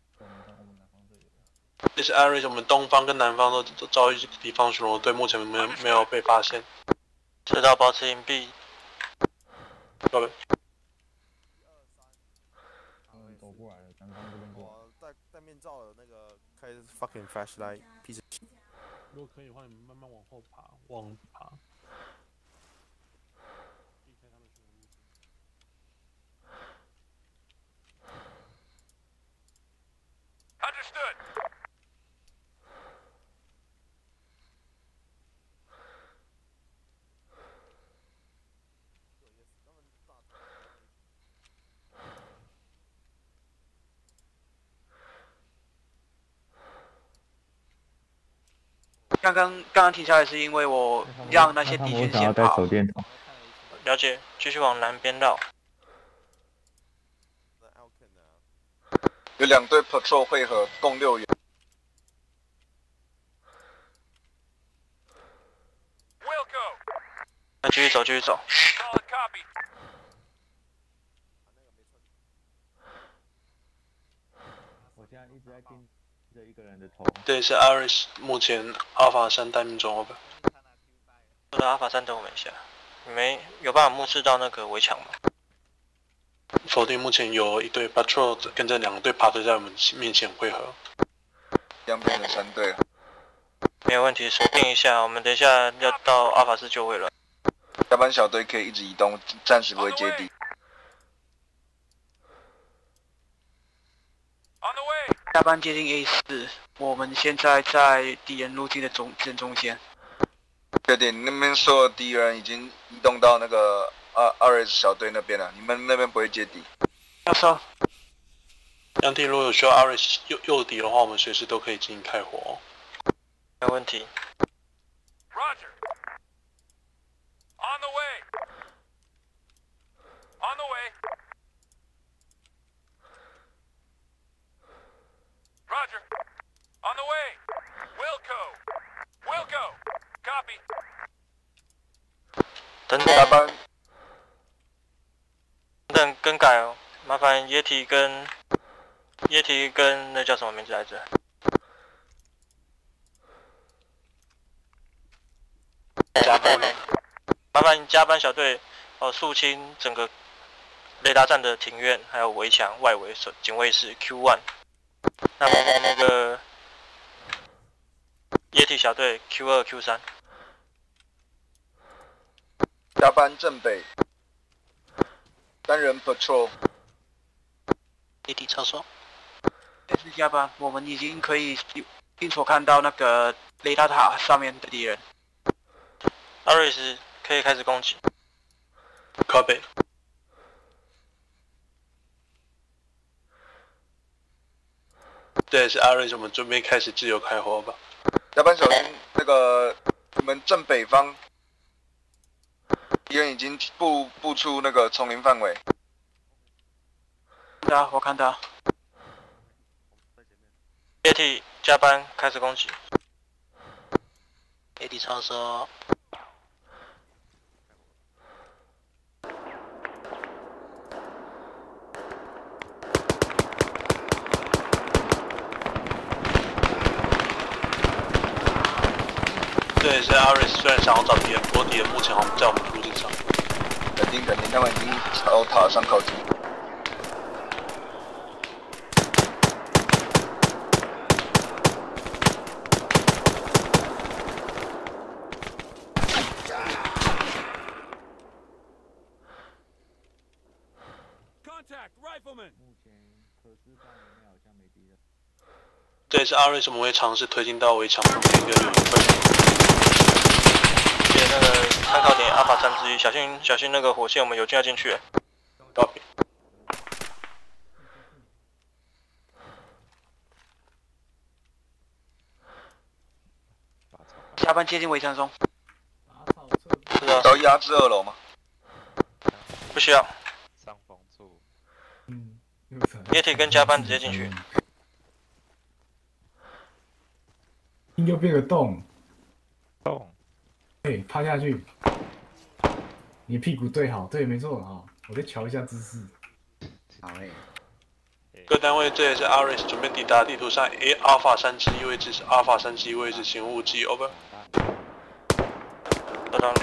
这是 Aris， 我们东方跟南方都遭遇敌方巡逻队，目前没有被发现。 知道，保持隐蔽。 OK。 走过来了，南方这边过。 我戴面罩的那个开 fucking flashlight piece。 如果可以的话，你们慢慢往后爬，往爬。避开他们巡逻路线。 Understood. 刚刚停下来是因为我让那些敌军先跑。了解，继续往南边绕。 有2队 patrol 汇合，共6员。 那继续走，继续走。 我现在一直在盯着一个人的头。 对，是 Aris， 目前阿尔法3待命中 ，OK。 说到阿尔法3，等我们一下。你们有办法目视到那个围墙吗？ 否定，目前有一队 patrol 跟这2队爬队在我们面前汇合。 两边的3队。 没有问题，锁定一下，我们等一下要到阿尔法4就位了。 下班小队可以一直移动，暂时不会接地。 下班接近 A4，我们现在在敌人路径的正中间。 确定，那边所有敌人已经移动到那个2S 小队那边了，你们那边不会接底。 要收。 杨弟，如果有需要 Aris 右底的话，我们随时都可以进行开火哦。 没问题。 等等，等更改哦，麻烦液体跟那叫什么名字来着？加班，麻烦加班小队肃清整个雷达站的庭院，还有围墙外围警卫室 Q1。那么那个液体小队 Q2、Q3。 加班正北，单人 patrol。 液体厕所。是加班，我们已经可以清楚看到那个雷达塔上面的敌人。阿瑞斯可以开始攻击。 Copy。对，是阿瑞斯，我们准备开始自由开火吧。 加班小心，那个你们正北方敌人已经步出那个丛林范围。 对啊，我看到。液体加班开始攻击。液体超收。 对，是阿瑞斯，虽然想要找敌人，不过敌人目前好像不在我们的路径上。 肯定，他们已经朝塔上靠近。 这也是阿瑞斯，我们会尝试推进到围墙旁边一个留一份。 谢那个参考点阿法3之1，小心那个火线，我们有进要进去。 告别。 加班接近围墙中。 要压制2楼吗？ 不需要。 上风处。 液体跟加班直接进去。 又变个洞。对，趴下去。你屁股对好，对，没错啊。我再瞧一下姿势。 好嘞。 各单位，这也是阿瑞斯准备抵达地图上 A 阿法3之1位置，是阿法3之1位置，请勿击 over。 收到了。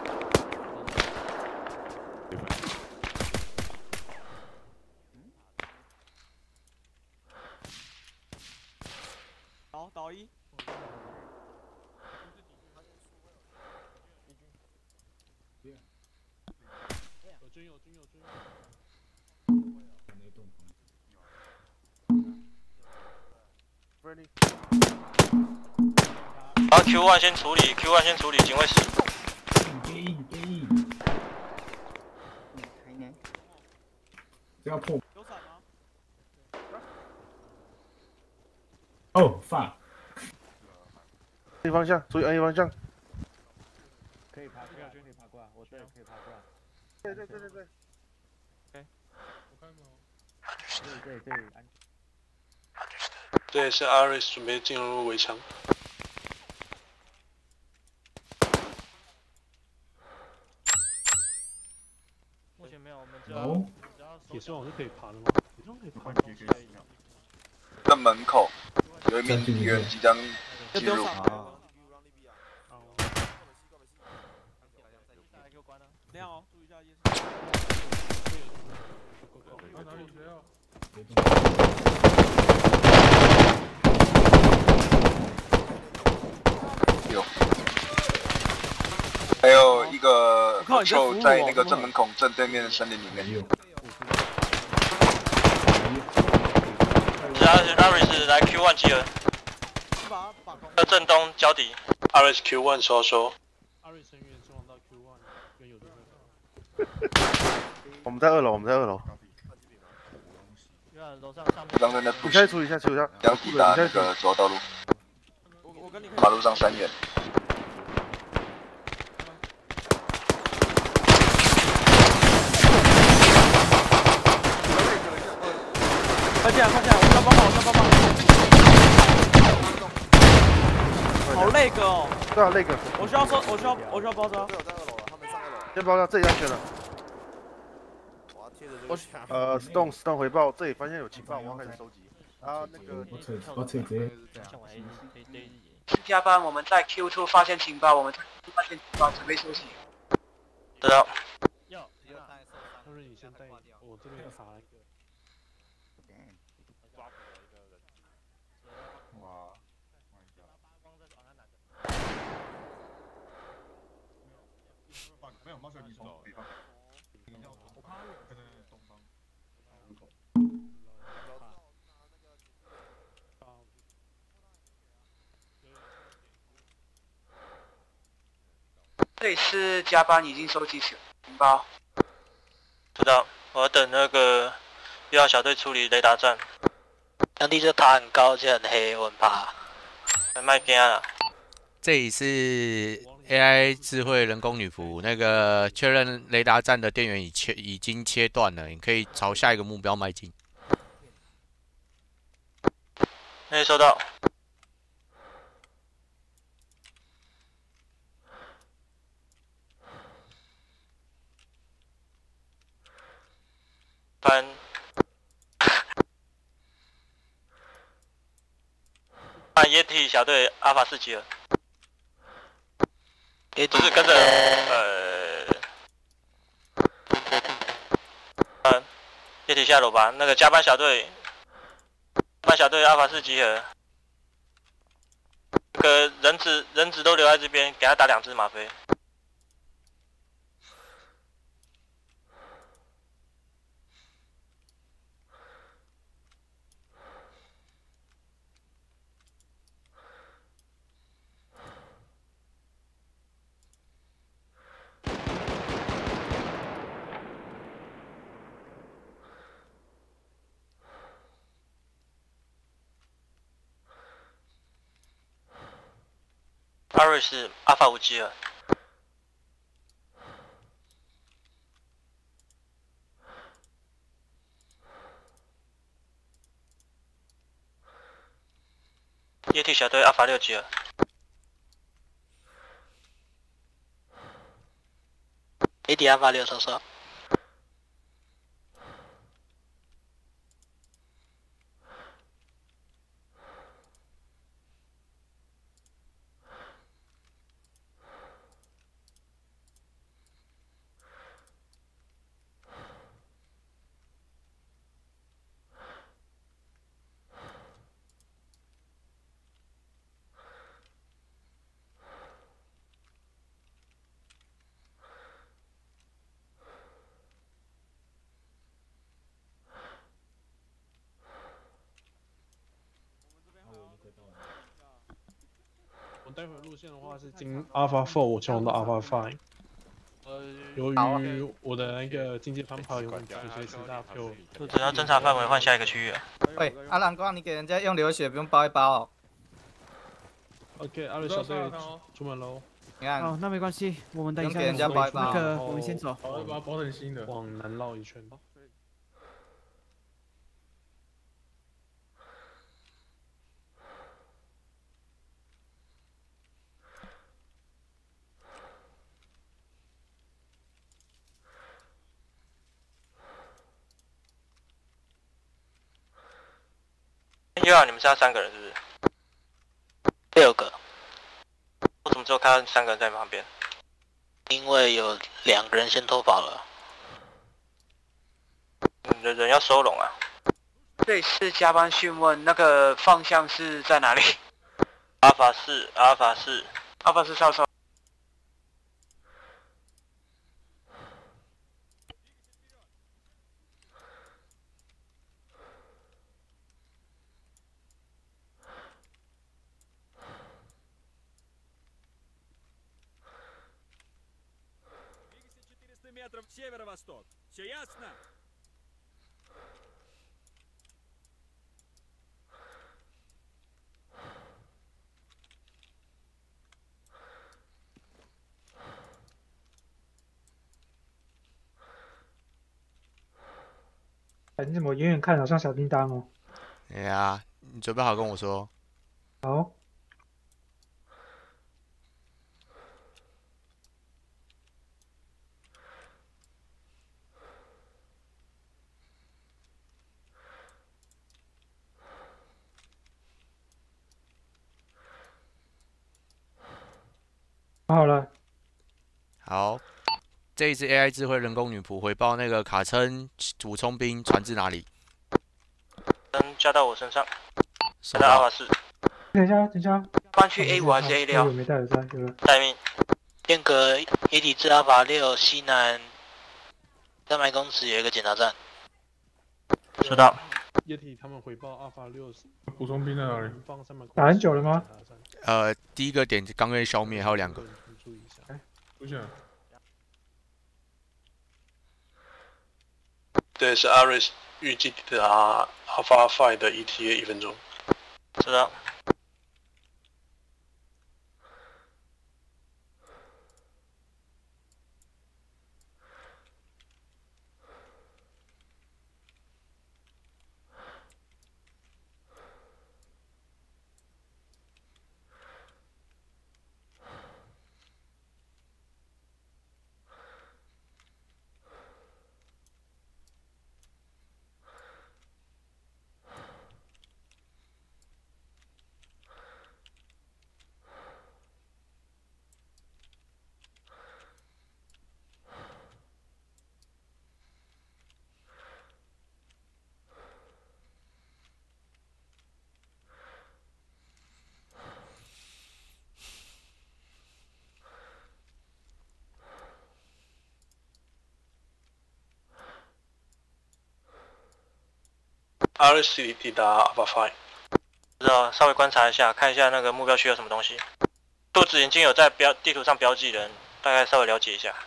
导一。 有军。 好 ，Q1 先处理警卫室。 这要破。哦，放。 A 方向，注意 A 方向。 可以爬过来，我这里可以爬过来。 对。 我看到。 对，安全。 这也是阿瑞斯准备进入围墙。 目前没有，我们只要铁丝网是可以爬的吗？铁丝网可以爬。 在门口有一名敌人即将进入。 亮哦，注意一下夜视。 哪里谁啊？ 有。还有一个就在那个正门口正对面的森林里面。 是阿瑞斯来 Q1 集合。正东交底。 阿瑞斯 Q1 收。 阿瑞森员送到 Q1，原有的我们在2楼。 刚刚的你可以处理一下。 将抵达那个主要道路。马路上3员。 快进来！我要帮忙！好累个哦。 对啊，那个。 我需要说，我需要包扎。 先包扎，这里安全了。 我要贴着这个墙。 Stone 回报，这里发现有情报，我要开始收集。啊，那个。 我直接。 加班，我们在 Q2 发现情报，我们在 Q2 发现情报，准备休息。知道。 他说你先带，我这边卡了一个。 哇！没有，猫小你从北方，我看到可能东方入口。 这里是加班，已经收集情报。知道，我要等那个6号小队处理雷达站。当地这塔很高，而且很黑，我很怕。卖惊了。 这里是 AI 智慧人工女仆，那个确认雷达站的电源已经切断了，你可以朝下一个目标迈进。 收到。搬液体小队阿法4级了。不是跟着液体下楼吧。那个加班小队阿法4集合。那个人质都留在这边，给他打2支吗啡。阿瑞是阿法5级了。液体小队阿法6级了。液体阿法6，收收。 我待会路线的话是经 Alpha 4，我前往到 Alpha 5。由于我的那个经济方法有问题，所以是大票。 只要侦查范围换下一个区域了。 喂，阿蓝光，你给人家用流血不用包一包哦。 OK， 阿瑞小队出门喽。 你看， 哦，那没关系，我们等一下。 给人家包一包。 那个，我们先走。 把它包成新的。 往南绕一圈。 6号，你们是要3个人是不是？6个。我怎么只有看到3个人在旁边？因为有2个人先偷跑了。人要收拢啊。这里是加班讯问，那个方向是在哪里？阿法4少少。 метров северо-восток. Все ясно? 你怎么远远看好像小叮当哦？ 哎呀，你准备好跟我说。 好。 好了。 好，这一支 AI 智慧人工女仆回报那个卡称补充兵传至哪里？ 加到我身上， 加到阿法4。 等一下。 搬去 A5还是 A6？ 没带耳塞，有了。 待命。间隔液体至阿法6西南300公尺有一个检查站。收到。 液体他们回报阿法6 补充兵在哪里？ 打很久了吗？ 第一个点刚被消灭，还有2个。 注意一下。 出现。 对，是 Aris 预计抵达 Alpha 5的 ETA 1分钟。 知道。 RSC 抵达 Alpha 5。 知道，稍微观察一下，看一下那个目标区有什么东西。肚子已经有在地图上标记人，大概稍微了解一下。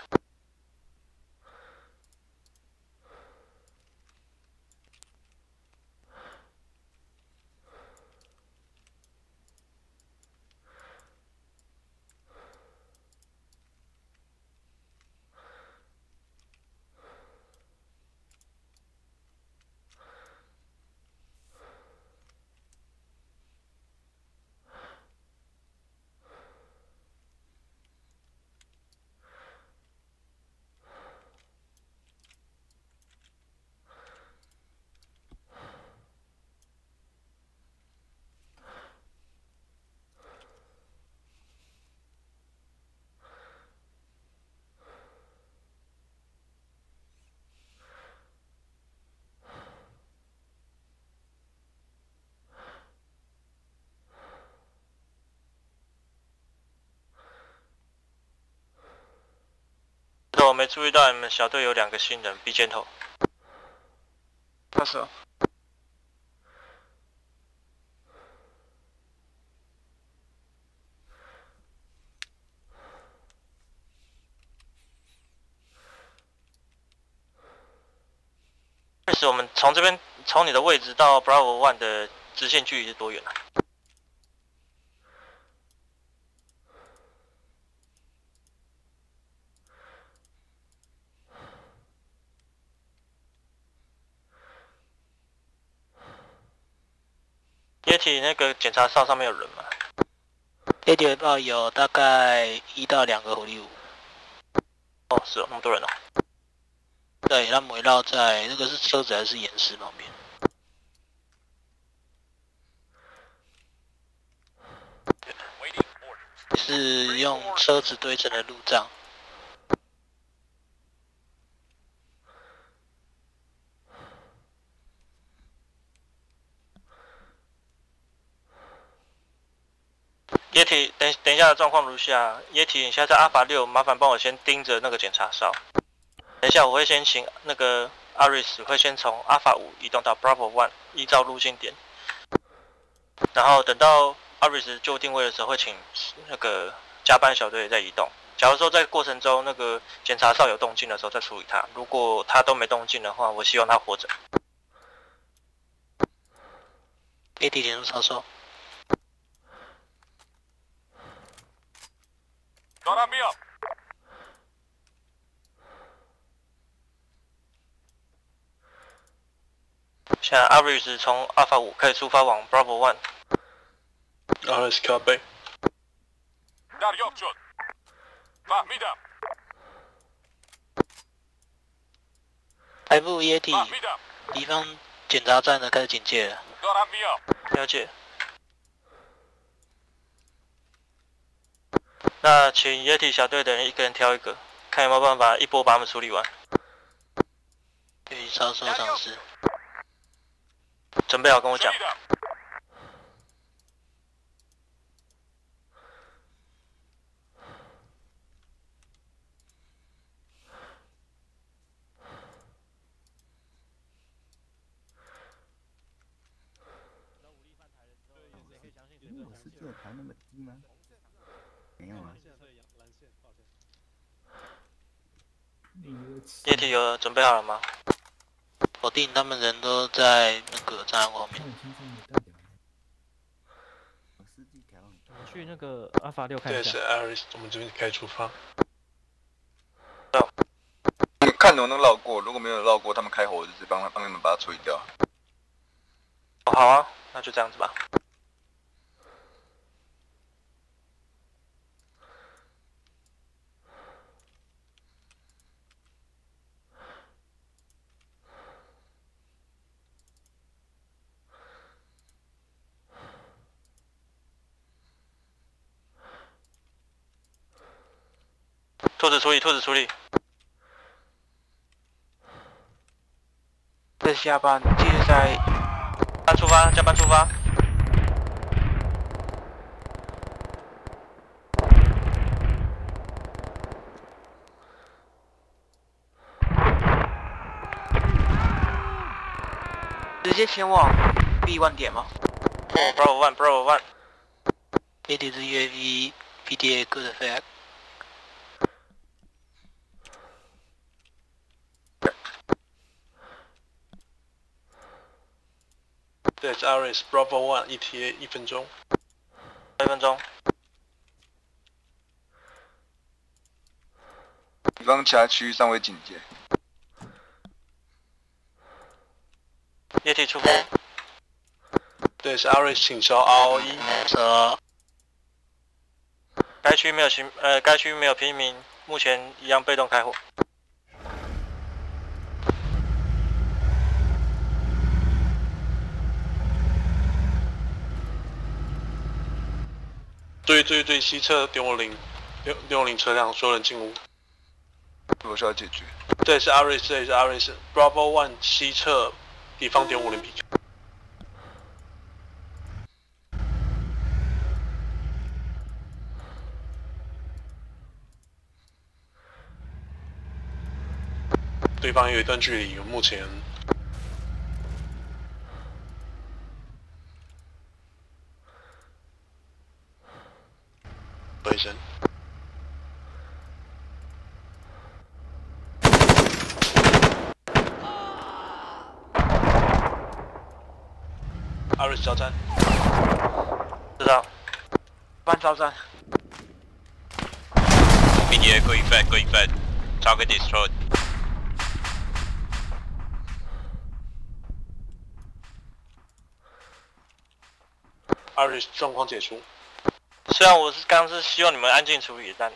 我没注意到你们小队有2个新人，比肩头。 他是。 确实，我们从这边从你的位置到 Bravo 1的直线距离是多远啊？液体那个检查哨上面有人吗？液体回报有大概1到2个火力五。哦，是哦，那么多人哦。对，他们围绕在那个是车子还是岩石旁边？是用车子堆成的路障。液体，等一下的状况如下：液体，你现在在阿法6，麻烦帮我先盯着那个检查哨。等一下，我会先请那个阿瑞斯会先从阿法5移动到 Bravo 1，依照路线点。然后等到阿瑞斯就定位的时候，会请那个加班小队再移动。假如说在过程中那个检查哨有动静的时候再处理他，如果他都没动静的话，我希望他活着。液体点入操作。 Got me up. 现在阿瑞斯从阿法5开始出发往 Bravo 1。 RS 靠背。 Dario John. Fahmida. 排部液体，敌方检查站呢开始警戒了。 Got me up. 了解。 那请野体小队的人一个人挑一个，看有没有办法一波把他们处理完。预超收尝试，准备好跟我讲。 我世界排那么低吗？没有啊。 液体有准备好了吗？否定，他们人都在那个障碍后面。 去那个阿法6看一下。 对，是 Aris， 我们这边开始出发。 看能不能绕过，如果没有绕过，他们开火，我就直接帮你们把它处理掉。 哦，好啊，那就这样子吧。兔子处理，兔子处理。在下班，记得在班出发，加班出发。直接前往 B1 点吗？Bravo One，Bravo One。It is UAV PDA good effect。 对，是 Aris Bravo One ETA 1分钟。 1分钟。 敌方其他区域尚未警戒。 液体出发。 对，是 Aris 请求 ROE。 车。该区没有平民，目前一样被动开火。 对，西侧650车辆，所有人进屋。 我需要解决。 对，是 Aris， 对，是 Aris Bravo One 西侧敌方.50 皮。对方有一段距离，目前回声。Aris 交战， 知道。班交战。 BDA going back. Target destroyed. Aris 状况解除。 虽然我刚是希望你们安静处理，但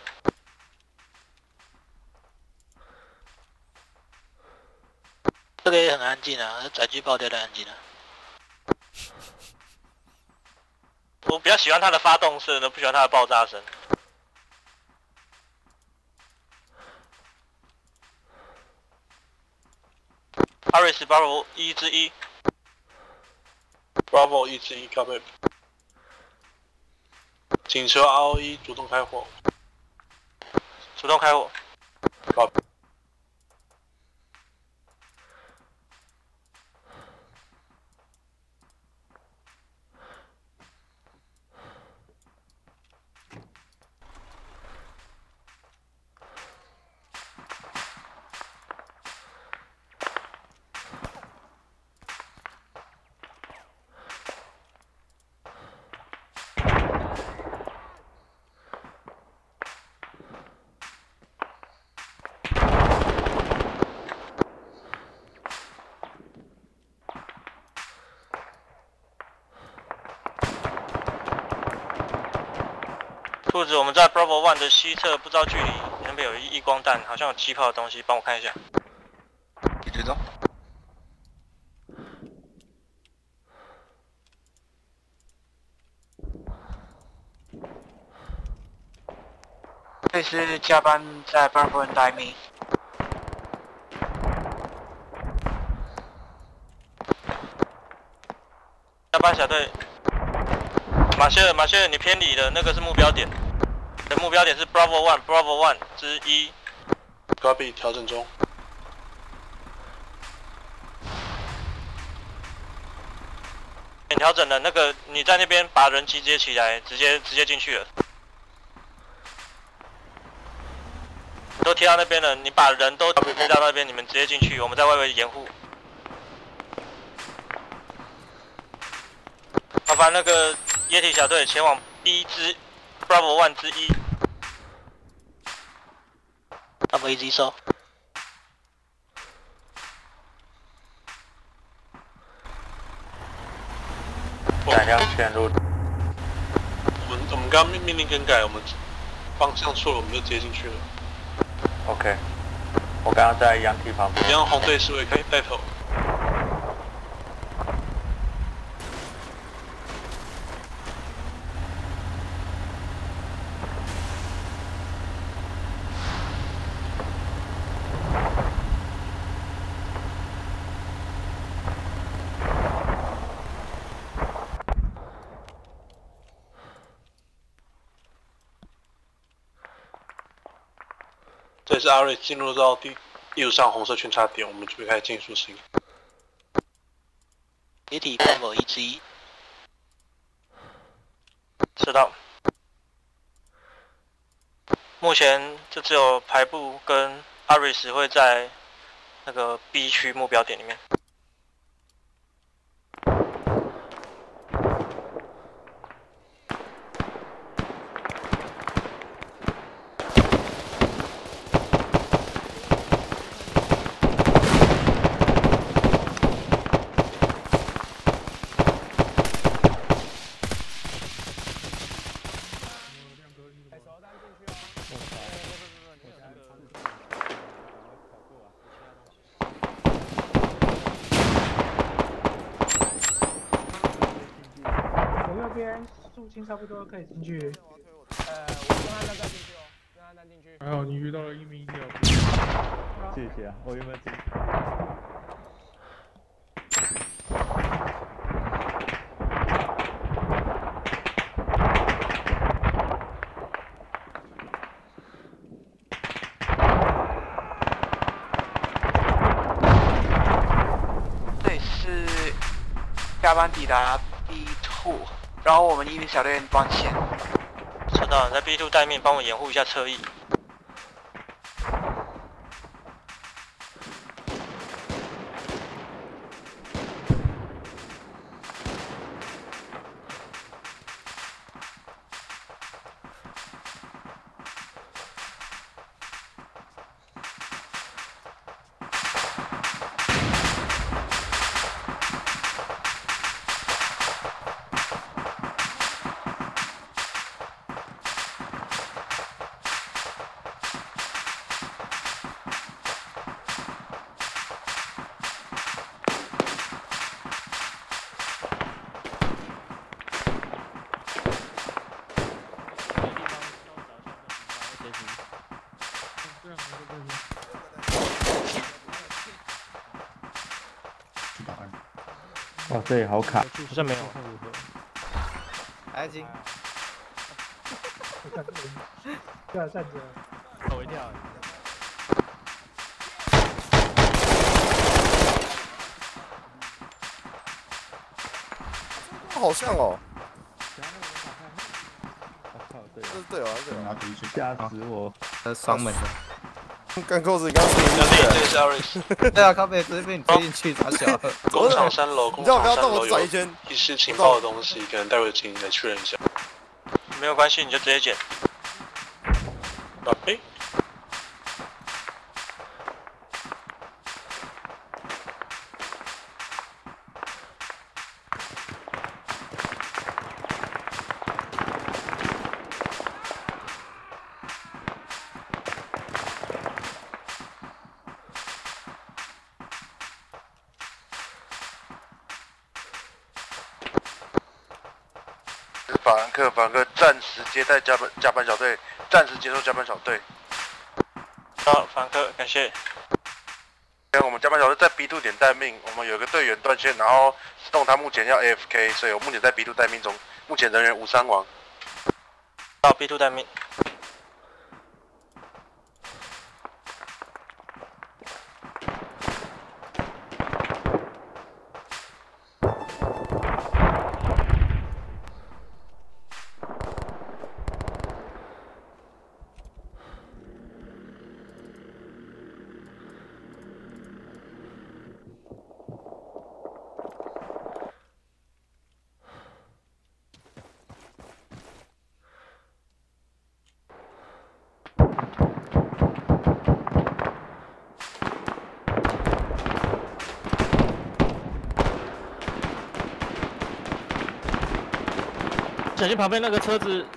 这个也很安静啊，载具爆掉的安静啊。我比较喜欢它的发动声，不喜欢它的爆炸声。Aris Bravo 1-1 Bravo 1-1 copy。请求 ROE 主动开火。 主动开火。 好。 兔子，我们在 Bravo One 的西侧，不知道距离那边有一光弹，好像有气泡的东西，帮我看一下。 追踪。 这是加班在 Bravo and Diamond。 加班小队，马歇尔，你偏离了，那个是目标点。你的目标点是 Bravo One 之一。 Copy， 调整中。 你调整了，那个你在那边把人集结起来，直接进去了。都贴到那边了，你把人都贴到那边，你们直接进去，我们在外围掩护。麻烦那个液体小队前往 B 之 Bravo One 之一。 Bravo Easy 收。 胆量陷入。 我们刚刚命令更改，我们方向错了，我们就直接进去了。 OK， 我刚刚在阳体旁边。 让红队侍卫可以带头。这是阿瑞进入到地图上红色圈叉点，我们准备开始进入行。 液体 Bravo 1之1。 知道。目前就只有排部跟阿瑞斯会在那个 B 区目标点里面。 肃清差不多可以进去。 我跟他再进去哦，跟他再进去。 还好你遇到了1名1秒。 谢谢啊，我原本只。 这是加班抵达 B2。然后我们1名小队断线。 收到，在 B2 待命，帮我掩护一下侧翼。 哇，这里好卡， 好像没有。 还行。 对啊，站着。 吓我一跳。 好像哦。 我靠，对。 对啊，对啊。 吓死我！ 双门的。 干扣子，你刚刚这个是阿瑞斯。 对啊，靠背直接被你推进去，傻小。 工厂3楼， 你知道我不要动我转一圈。 遗失情报的东西，可能待会请你来确认一下。 没有关系，你就直接捡。 宝贝。 法兰克暂时接待加班小队， 暂时接受加班小队。 好，凡客，感谢。 我们加班小队在 B2 点待命，我们有个队员断线，然后动他目前要 AFK， 所以我目前在 B2 待命中，目前人员无伤亡。 到 B2 待命。 小心旁边那个车子。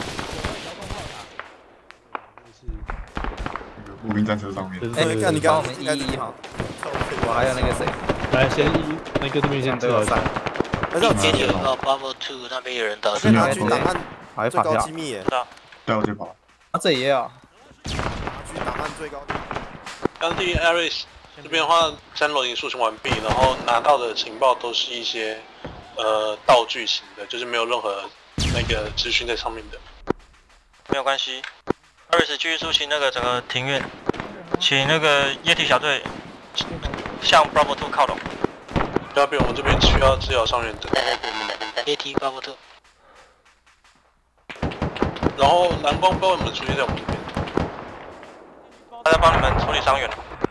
步兵战车上面。 哎，看你刚刚 111号，我还有那个谁， 来先那个这边先撤。 1.9号 Bravo 2那边有人倒。 拿去档案还最高机密耶。 对，我就跑。 啊，这也有。 拿去档案最高。 当地 Aris 这边的话，3楼已经肃清完毕，然后拿到的情报都是一些道具型的，就是没有任何那个资讯在上面的。 没有关系。Aris 继续肃清那个整个庭院，请那个液体小队向 Bravo 2靠拢。 要不然我们这边需要治疗伤员的。 液体 Bravo 2。 然后蓝光帮我们出现在我们这边。 他在帮你们处理伤员。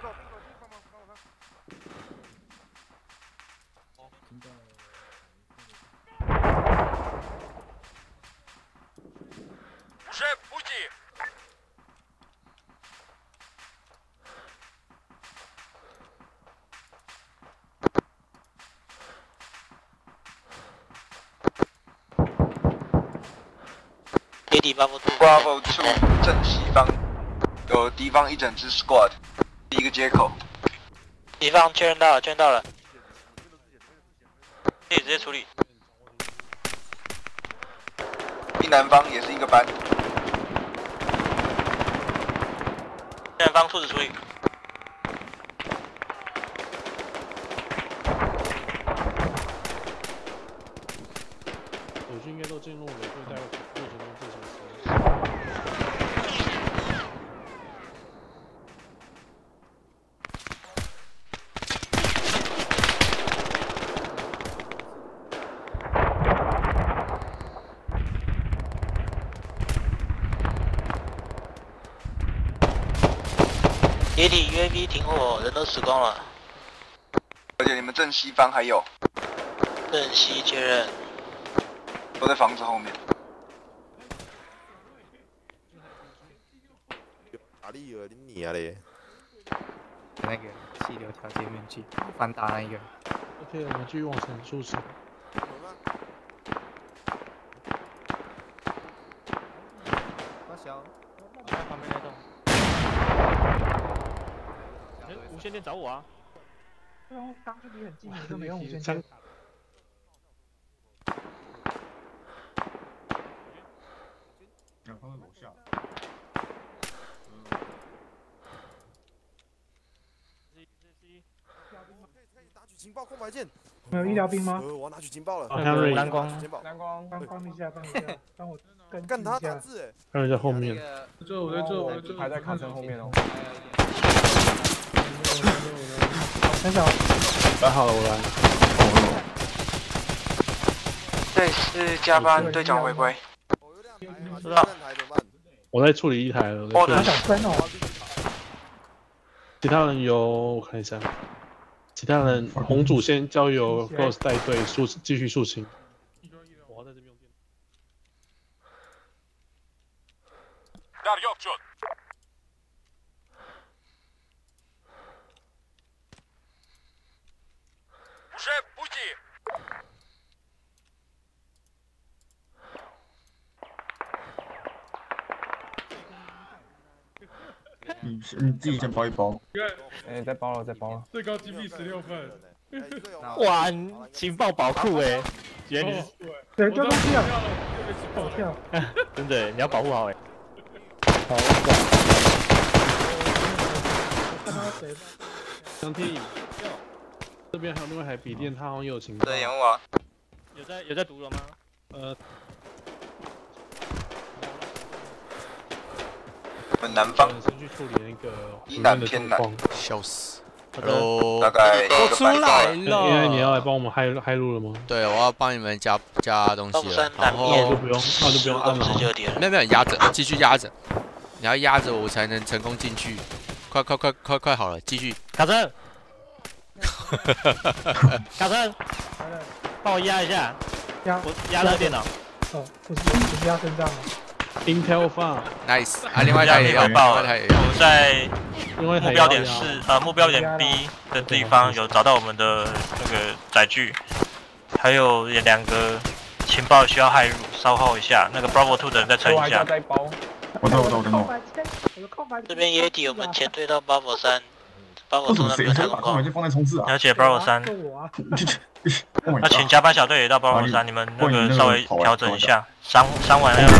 Bravo 2正西方有敌方一整支 squad， 第一个接口。 敌方确认到了，确认到了。 可以直接处理。 西南方也是一个班。 西南方处置处理。 友军应该都进入了，所以大概6分钟正常时。 野体 UAV 停火，人都死光了。 而且你们正西方还有。 正西确认。 都在房子后面。 哪里有你啊嘞？ 那个气流调节面具，反打那一个。 OK， 我们继续往前出行。 大小， 在旁边那栋。无线电找我啊！ 对啊，刚距离很近，你都没用无线电。 他在楼下。 拿取情报空白键。 没有医疗兵吗？ 我要拿取情报了。 蓝光， 帮一下，帮我干他打字哎。 还有人在后面。 我在这，还在卡车后面哦。 很小。 摆好了，我来。 这是加班队长回归。 知道。 我在处理一台了。 我的小分哦。 其他人有，我看一下。其他人红主先交由 Ghost 带队继续肃清。我在这边用电。 你自己先包一包。 哎，再包了，再包了。 最高击毙16分。 哇，情报宝库哎！原来你对，丢东西啊！好跳。 真的，你要保护好哎。 好张天这边还有另外一台笔电，它好像也有情报。 对，阎王有在读了吗？ 我们南方先去处理那个以南偏南， 笑死。 Hello， 大概我出来了。 因为你要来帮我们嗨路了吗？ 对，我要帮你们加东西了，然后那就不用按了。 没有压着，继续压着，你要压着我才能成功进去。快好了，继续。 卡车，卡车，帮我压一下，我压到电脑。 哦，不是压身上了。 Intel Farm ，nice。啊，另外一台也有， 我在目标点目标点 B 的地方有找到我们的那个载具，还有2个情报需要骇入，稍后一下，那个 Bravo 2的人再撑一下。 我等。 这边野底我们前推到 Bravo 3 ，Bravo 2那边太空旷。 了解 Bravo 3。那请加班小队也到 Bravo 3，你们那个稍微调整一下，伤完了。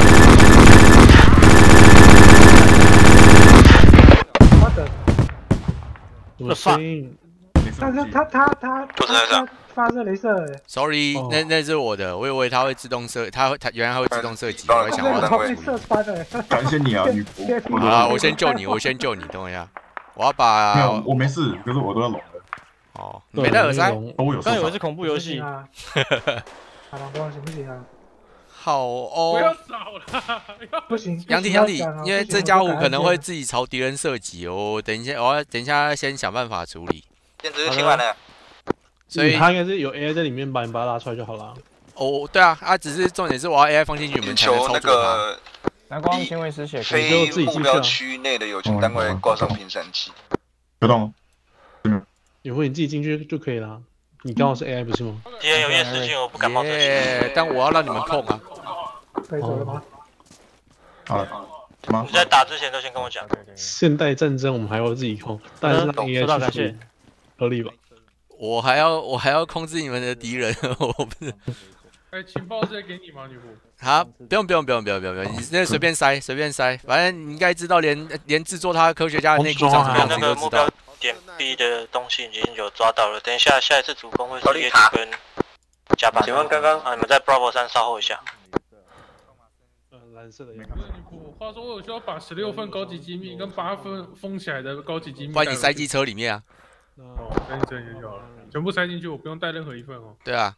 我的声音， 但是他发射镭射。 Sorry， 那是我的，我以为它会自动射，它原来会自动射击，我想要射穿的。 感谢你啊，女仆。 好了，我先救你，等我一下，我要把。 没有，我没事，可是我都要聋了。 哦，你没戴耳塞？ 我有。 刚以为是恐怖游戏。 啊，行不行啊？ 好哦。 不要扫了，不行。 杨迪，因为这家伙可能会自己朝敌人射击哦，我要等一下先想办法处理。 电子清完了。 所以他应该是有 AI 在里面吧，你把它拉出来就好了。 哦，对啊，只是重点是我要 AI 放进去，你们才能操作它。 南光纤维失血， 非目标区内的友情单位挂上频闪器。 别动。 以后你自己进去就可以了。你刚好是 AI 不是吗？ 今天有夜视镜，我不敢冒这险。但我要让你们控啊。 可以走了吗？ 好了。 你在打之前都先跟我讲。 现代战争我们还要自己控，但是让 AI 去处理，合理吧？ 我还要控制你们的敌人，我不是。 情报是给你吗，女仆？ 好，不用，你那随便塞，反正你应该知道，连制作它的科学家的内部长什么样子那个目标点 B 的东西已经有抓到了，等一下下一次主攻会是叶子跟加班。请问刚刚你们在 Bravo 3稍后一下。 蓝色的。 女仆，话说我有需要把16份高级机密跟8份封起来的高级机密， 把你塞机车里面啊。 哦，塞进去就好了，全部塞进去，我不用带任何一份哦。 对啊。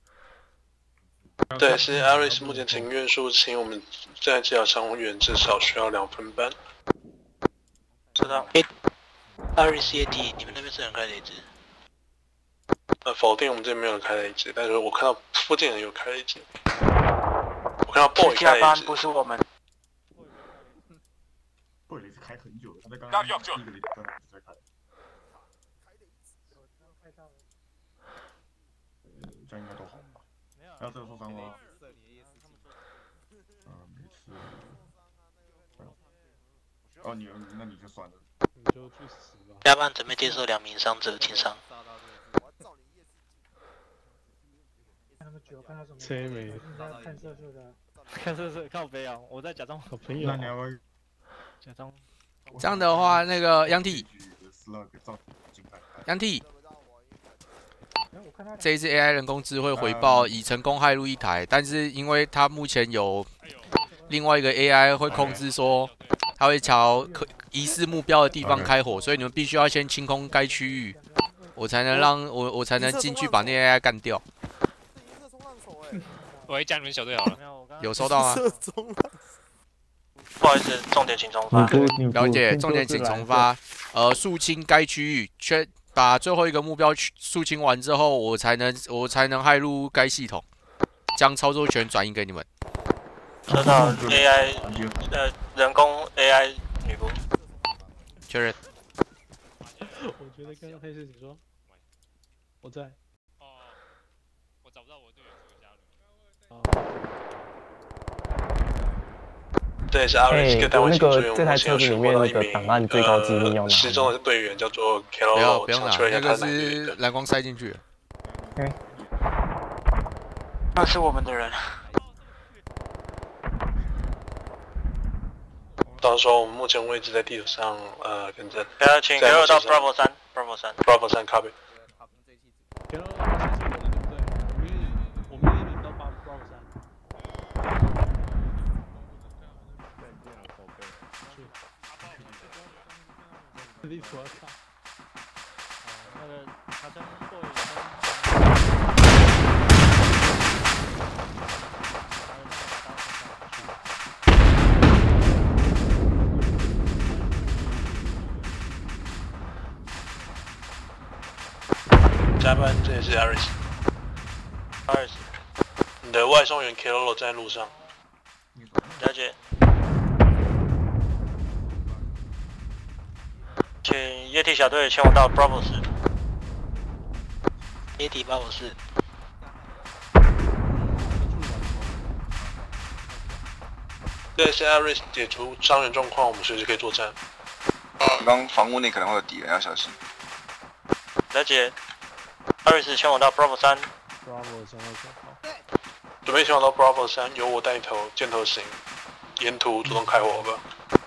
对，是 Aris 目前请愿数，请我们在治疗伤员至少需要2分半。 知道。 Aris 夜底，你们那边是人开雷子？ 否定我们这边没有人开雷子，但是我看到附近人有开雷子。我看到 Boy 开雷子。 不是我们。 Boy 雷子开很久了，他在刚刚第一个雷子在开。这样应该都好吧？还有这个受伤吗？没事。哦，那你就算了。 你就去死吧。 加班准备接受2名伤者轻伤。 车没？ 看色色，靠背啊！我在假装好朋友。 那你要不要假装？ 这样的话，那个杨T，这一次 AI 人工智慧回报已成功骇入1台，但是因为它目前有另外一个 AI 会控制说，它会朝疑似目标的地方开火，所以你们必须要先清空该区域，我才能让我才能进去把那 AI 干掉。 我会加你们小队好了。 有收到吗？ 不好意思，重点请重发。 了解，重点请重发。肃清该区域，把最后一个目标肃清完之后，我才能骇入该系统，将操作权转移给你们。 收到 AI， 人工 AI 女仆。 确认。 我觉得刚刚黑市你说，我在。 哦，我找不到我队友怎么加入。 对，是 Aris 跟单位请支援。 这台车子里面那个档案最高机密要拿。 失踪的队员叫做 Kelo， 不用拿，那个是蓝光塞进去。 那是我们的人。 到时候我们目前位置在地图上，跟着。 请给我到 Bravo 3 ，Bravo 3 ，Bravo 3 copy。 给我我们一轮到Bravo 3。地图要看。 那个好像过一加班，这里是 Aris。你的外送员 Kilolo 在路上。 了解。请液体小队前往到 Bravo 4。 液体Bravo 4。 这里是 Aris， 解除伤员状况，我们随时可以作战。 刚房屋内可能会有敌人，要小心。 了解。Aris 前往到 Bravo 3。 Bravo 3好。 准备前往到 Bravo 3，由我带头箭头型，沿途主动开火吧。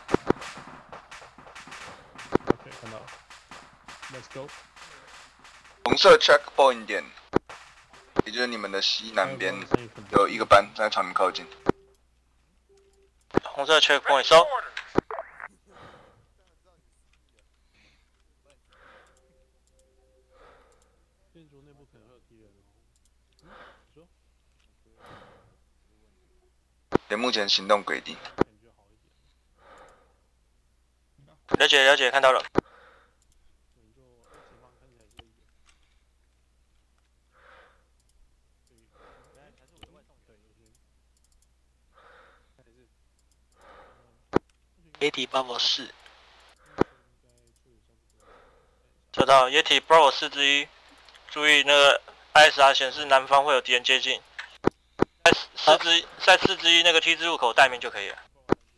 OK， 看到了。Let's go。 红色 checkpoint 点，也就是你们的西南边有一个班在朝你们靠近。 红色 checkpoint 收。 建筑内部可能会有敌人哦。你说？ 点目前行动轨迹。 了解了解，看到了。 液体Bravo 4。 收到，液体 Bravo 4之一，注意那个 ISR 显示南方会有敌人接近，在4之一那个 T 字路口待命就可以了。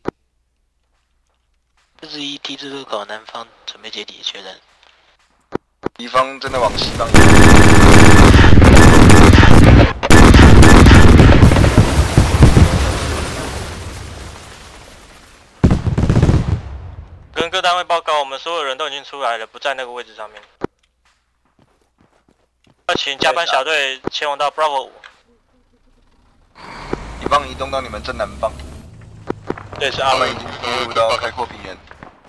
4之一 T 字路口南方准备解体，确认。 敌方真的往西方。 跟各单位报告，我们所有人都已经出来了，不在那个位置上面。要请加班小队前往到 Bravo 5。 敌方移动到你们正南方。 对，是他们已经进入到开阔平原。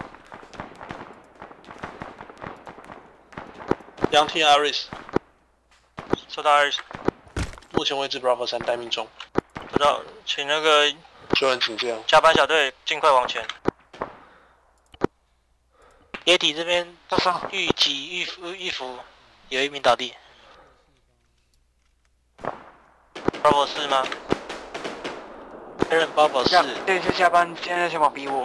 杨听 Aris。 收到 Aris。 目前位置 Bravo 3待命中。 收到，请那个所有人请这样。 加班小队尽快往前。 液体这边遇击遇俘，有一名倒地。 Bravo 4吗？ 确认 Bravo 4。 对，是加班，现在前往 B 屋。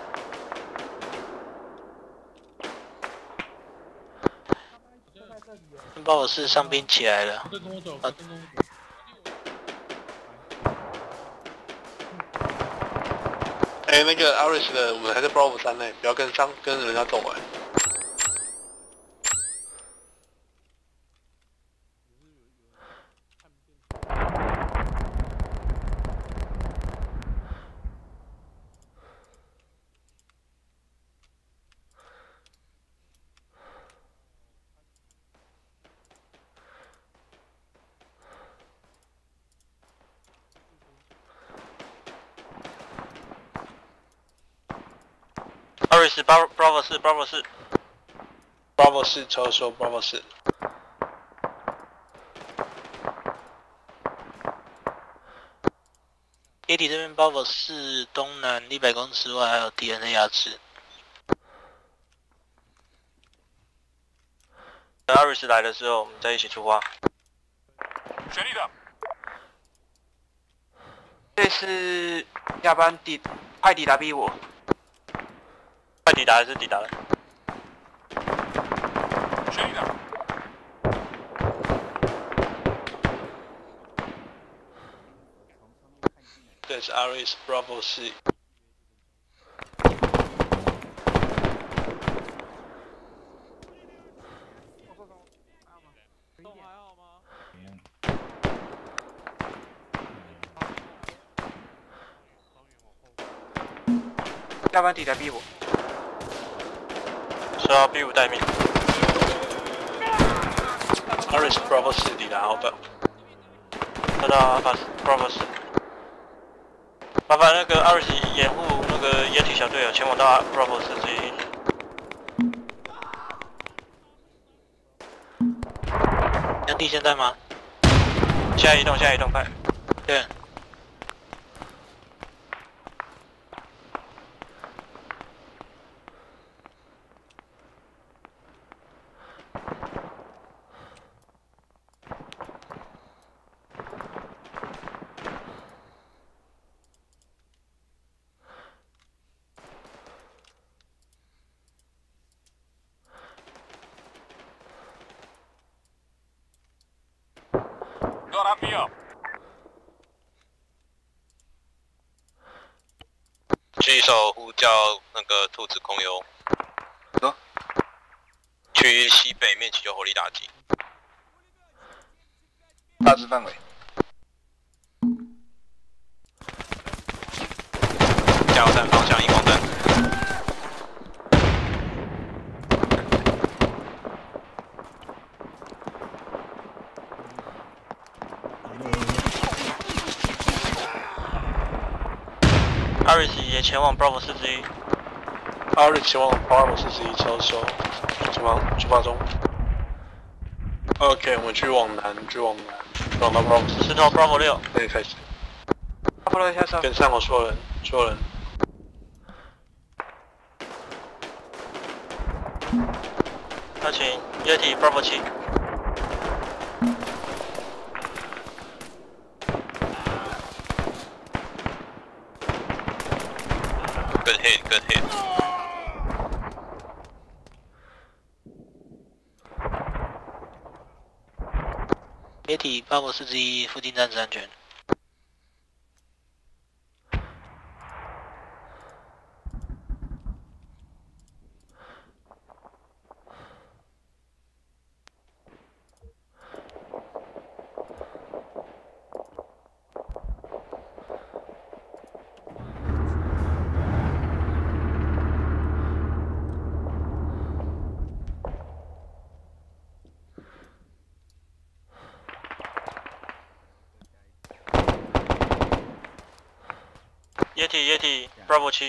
Bravo 4上兵起来了。 跟我走，跟我走。 那个 Aris 的，我们还在 Bravo 3内，不要跟人家走哎。 Aris Bravo 4 Bravo 4 Bravo 4超收 Bravo 4。 液体这边 Bravo 4东南100公尺外还有敌人的压制。 等 Aris 来的时候，我们再一起出发。 全力的。这是加班快抵达 B 5。 快抵达还是抵达了？ 全力的。 这是 Aris Bravo 4。 加班抵达 B5。 是啊 ，B5 待命。 Aris Bravo 4抵达 Alpha。 收到 Alpha Bravo 4。麻烦那个Aris掩护那个掩体小队友前往到 Bravo 4这一。 杨弟现在吗？ 现在移动，快。 对。 狙手呼叫那个兔子空优。区西北面祈求火力打击。 大致范围。 加油站方向1公分。 Aris 也前往 Bravo 4之一。 Aris 前往 Bravo 4之一，交收，出发中。OK， 我们去往南，往到 Bravo 4。 石头 Bravo 6。 可以开始。 Bravo 6下车。 跟上我所有人。 有请液体 Bravo 7。 Good hit。 液体 Bravo 4之一附近暂时安全。 液体 Bravo 7。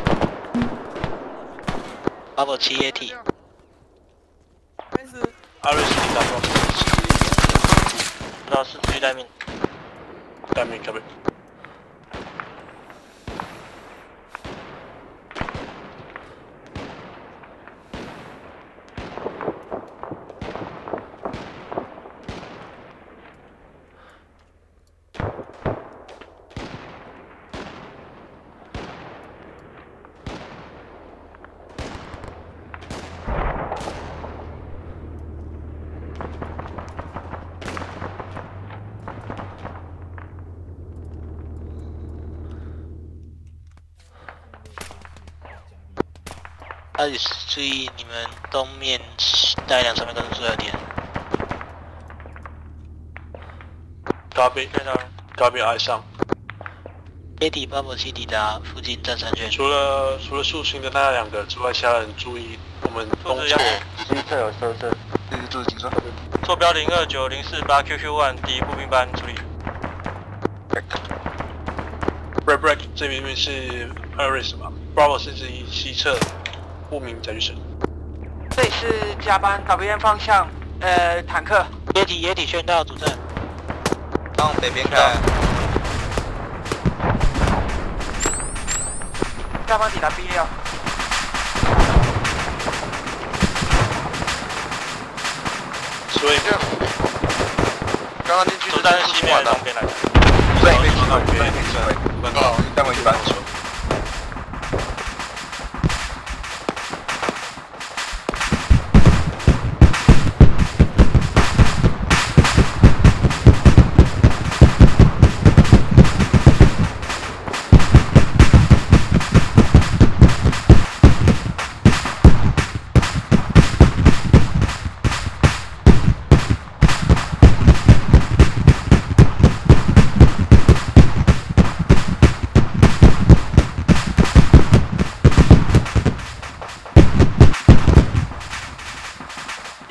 Bravo 7液体。 Aris 抵达 Bravo 4。到4之一待命。 待命，准备。 Aris 注意，你们东面带2层面都是注意点。 Copy 挨上。 液体 Bravo 7抵达附近暂时安全。 除了树星的那2个之外，其他人注意，我们东侧西侧有收摄。 注意警车。 坐标029048 QQ1 第1步兵班处理。 Break， 这边是 Aris 吧 ？Bravo 4之一西侧。不明载具室。 这里是加班 WM 方向，坦克。液体宣到主阵。 往北边开。 加班抵达 B6。 所以刚刚进去主站是西面东边来的。 对，待会一班。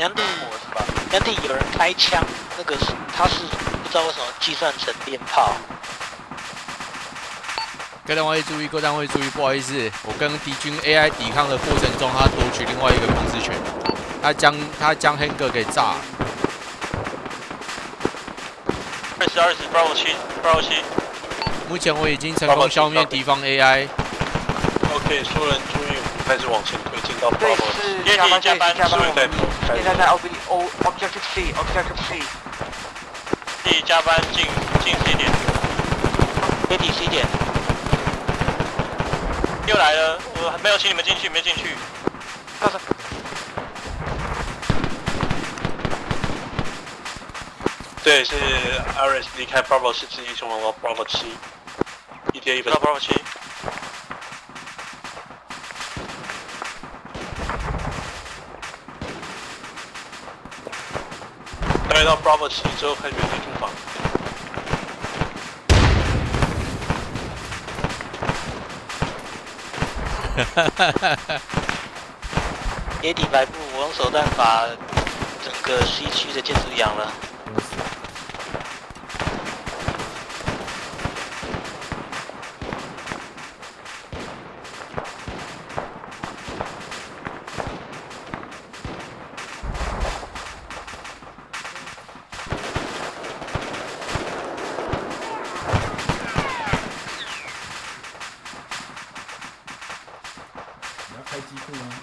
杨弟有人开枪，那个是他是不知道为什么计算成电炮。 各单位注意，各单位注意，不好意思，我跟敌军 AI 抵抗的过程中，他夺取另外一个控制权，他将 Hanger 给炸了。 22 Bravo 7， 目前我已经成功消灭敌方 AI。 OK， 所有人注意，我们开始往前推进到 Bravo。 对，是加班， 所有人带头。 现在在 Objective C。 第一加班进 C 点。 接底 C 点。 又来了，我没有请你们进去，没进去。 对，是 Ares 离开 Bravo 4直接前往到 Bravo 7。ETA 1分。 到 Bravo 7。 大概到 Bravo 7之后开始原地驻防。 野底白布，我用手弹把整个 C 区的建筑养了。 你要开机库吗？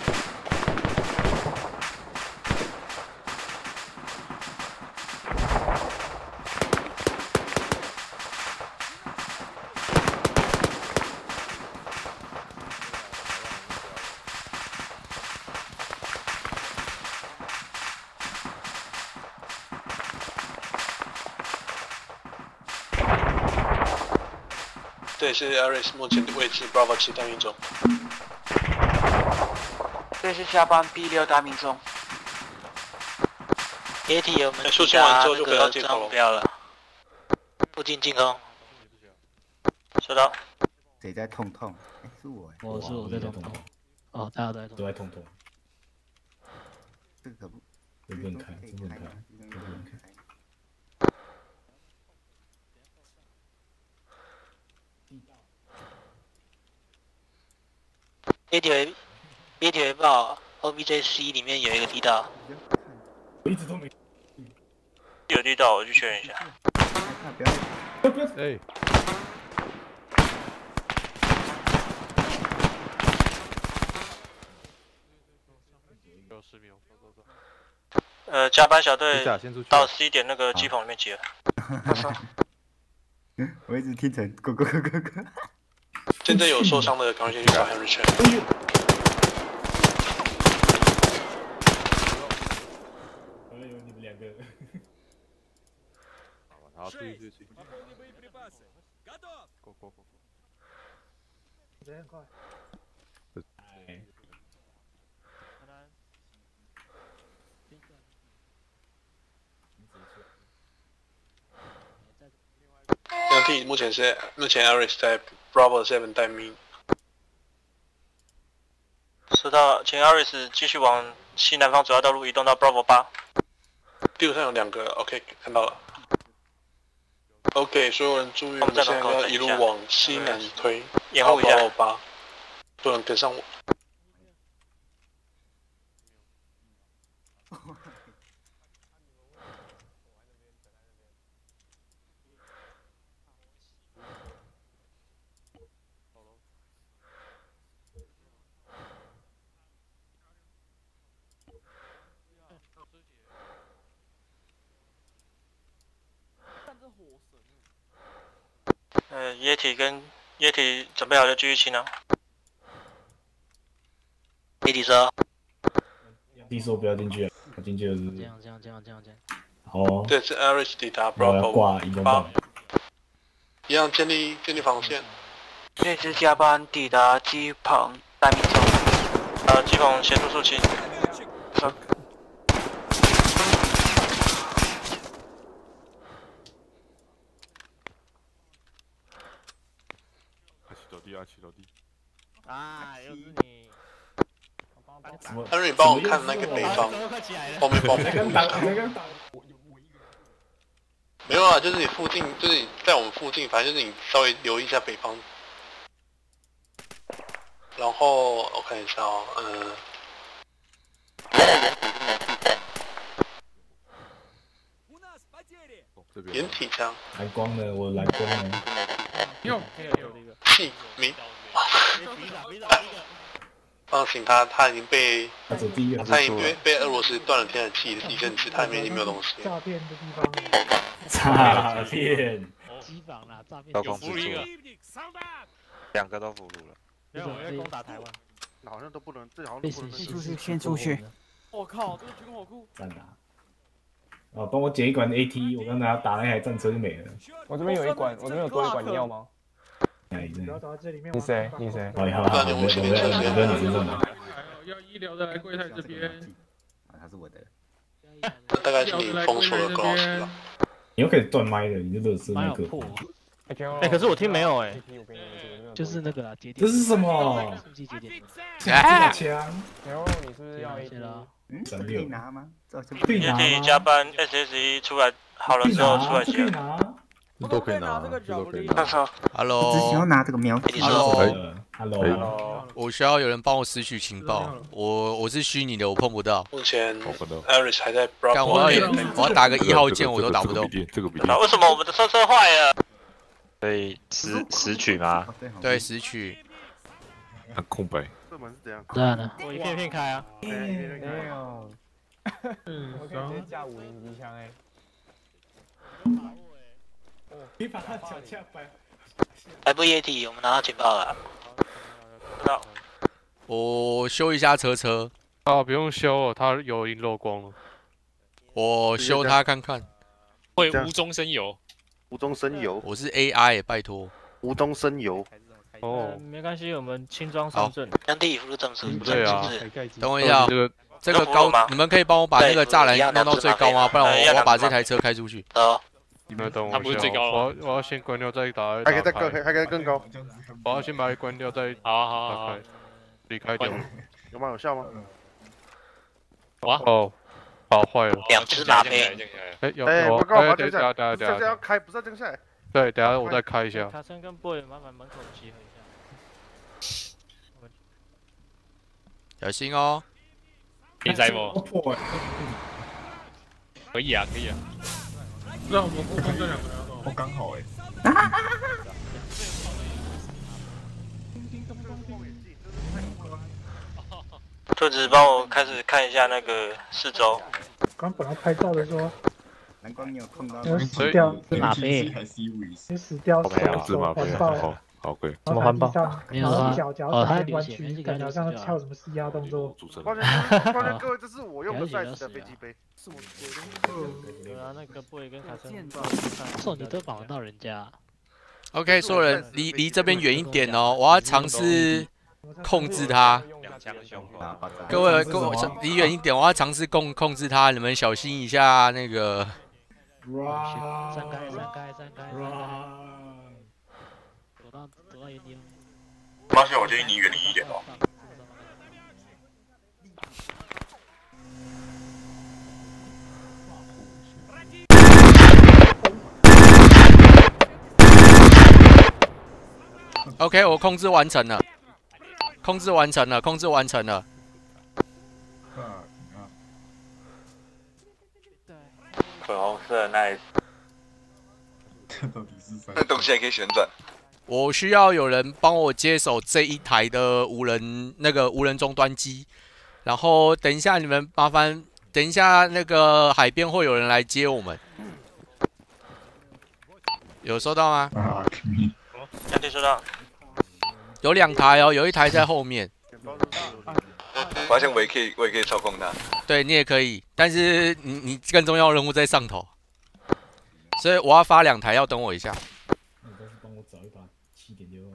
对，是 Ares 目前的位置 ，Bravo 7待命中。 这是下班 B6待命中。野体有我们出清完之后就回到这个目标了。附近进攻。 收到。 谁在痛痛？哎，是我哎。 我在痛痛。哦，大家都在痛。 都在痛痛。 这个可不。 这不能开，这不能开，这不能开。 野体回报 ，OBJC 里面有一个地道。 我一直都没。 有地道，我去确认一下。 哎。 加班小队到 C 点那个机棚里面集合。 我一直听成go go go go go。 真正有受伤的，赶快先去找 Henry Chen。 原来有你们两个。 好，注意。Go。 这很快。 杨T目前 Ares 在 Bravo 7待命。 收到，请 Ares 继续往西南方主要道路移动到 Bravo 8。 地图上有2个 ，OK 看到了。OK， 所有人注意，我们现在要一路往西南推， 掩护一下。 Bravo 8，所有人跟上我。 液体准备好就继续清了。 液体说。 地说不要进去，我进去就是。 这样。 哦。 对，是 Ares 抵达 Bravo 挂移动弹。 一样建立防线。 这支加班抵达机棚待命中。 机棚协助肃清。 阿奇落地。 啊，又是你。 他说你帮我看那个北方，后面帮我没有啊，就是你附近，就是你在我们附近，反正就是你稍微留意一下北方。然后我看一下哦，掩体枪。 蓝光的，我蓝光的。 有气没。放心，他已经被他已经被俄罗斯断了天然气的地震池，他里面已经没有东西。 诈骗的地方。 诈骗。 机房啦，诈骗。 有俘虏2个都俘虏了。 没有，我要攻打台湾。 好像都不能，这好像都不能。 出去，先出去。 我靠，这个军火库。 赞啊！哦，帮我捡一管 AT， 我刚才打那台战车就没了。 我这边有一管，我这边有多一管，你要吗？ 不要走到这里面。 你谁？你谁？ 好，我在你身上拿。 要医疗的来柜台这边。 他是我的。 大概是你封锁了高老师吧。 你又可以断麦的，你就乐视那个。 可是我听没有就是那个啦，节点。 这是什么？ 节点。 枪！ 然后你是不是要一了？ 可以拿吗？ 也可以加班 SSE 出来好了之后出来写。 都可以拿，都可以拿。 Hello。 只需要拿这个瞄记。 Hello。我需要有人帮我拾取情报，我是虚拟的，我碰不到。 目前 Aris 还在 Bravo。 我要打个1号键，我都打不动。 为什么我们的车坏了？ 所以拾取吗？ 对，拾取。 很空白。 这门是怎样？ 这样的。 我一片片开啊。 没有。我可以直接架50机枪哎。 你把他脚架掰。 还不液体，我们拿到情报了。 知道。 我修一下车。 啊，不用修哦，它油已经漏光了。 我修它看看。 会无中生有。 无中生有。 我是 AI， 拜托。 无中生有。 哦，没关系，我们轻装上阵。 将地服证实。 对啊。等我一下，这个高，你们可以帮我把那个栅栏弄到最高吗？不然我要把这台车开出去。 你们等我一下， 它不是最高我要先关掉再打。 还可以再更高。 我要先把它关掉再。 好。 离开掉。 有吗？有效吗？ 哇哦，好坏了。 2只马飞。 我刚好等一下， 这样要开，不是要降下来。 对，等下我再开一下。 卡森跟 boy 麻烦门口集合一下。 小心哦。 可以摘不？可以啊。 让我们互换这2个。 我刚好哎。 兔子帮我开始看一下那个四周。 刚本来拍照的时候， 蓝光你有碰到？ 死掉， 马飞， 你死掉，手环抱。 好，可以。 怎么环抱？ 没有啊。 哦，他弯曲，感觉好像跳什么施压动作。 抱歉各位，这是我用的赛斯的飞机杯。是我对啊，那个 boy 跟卡森。 操，你都绑到人家。 OK， 所有人离这边远一点哦，我要尝试控制它。各位离远一点，我要尝试控制它，你们小心一下那个。 散开。走到原地。 抱歉，我建议你远离一点哦。 OK， 我控制完成了。 粉红色那那东西还可以旋转。 我需要有人帮我接手这一台的无人终端机，然后等一下你们麻烦，等一下那个海边会有人来接我们。有收到吗？ 两点收到。 有2台哦，有一台在后面。 我发现我也可以操控它。 对你也可以，但是你更重要的任务在上头，所以我要发2台，要等我一下。 你都是帮我找一把7.62。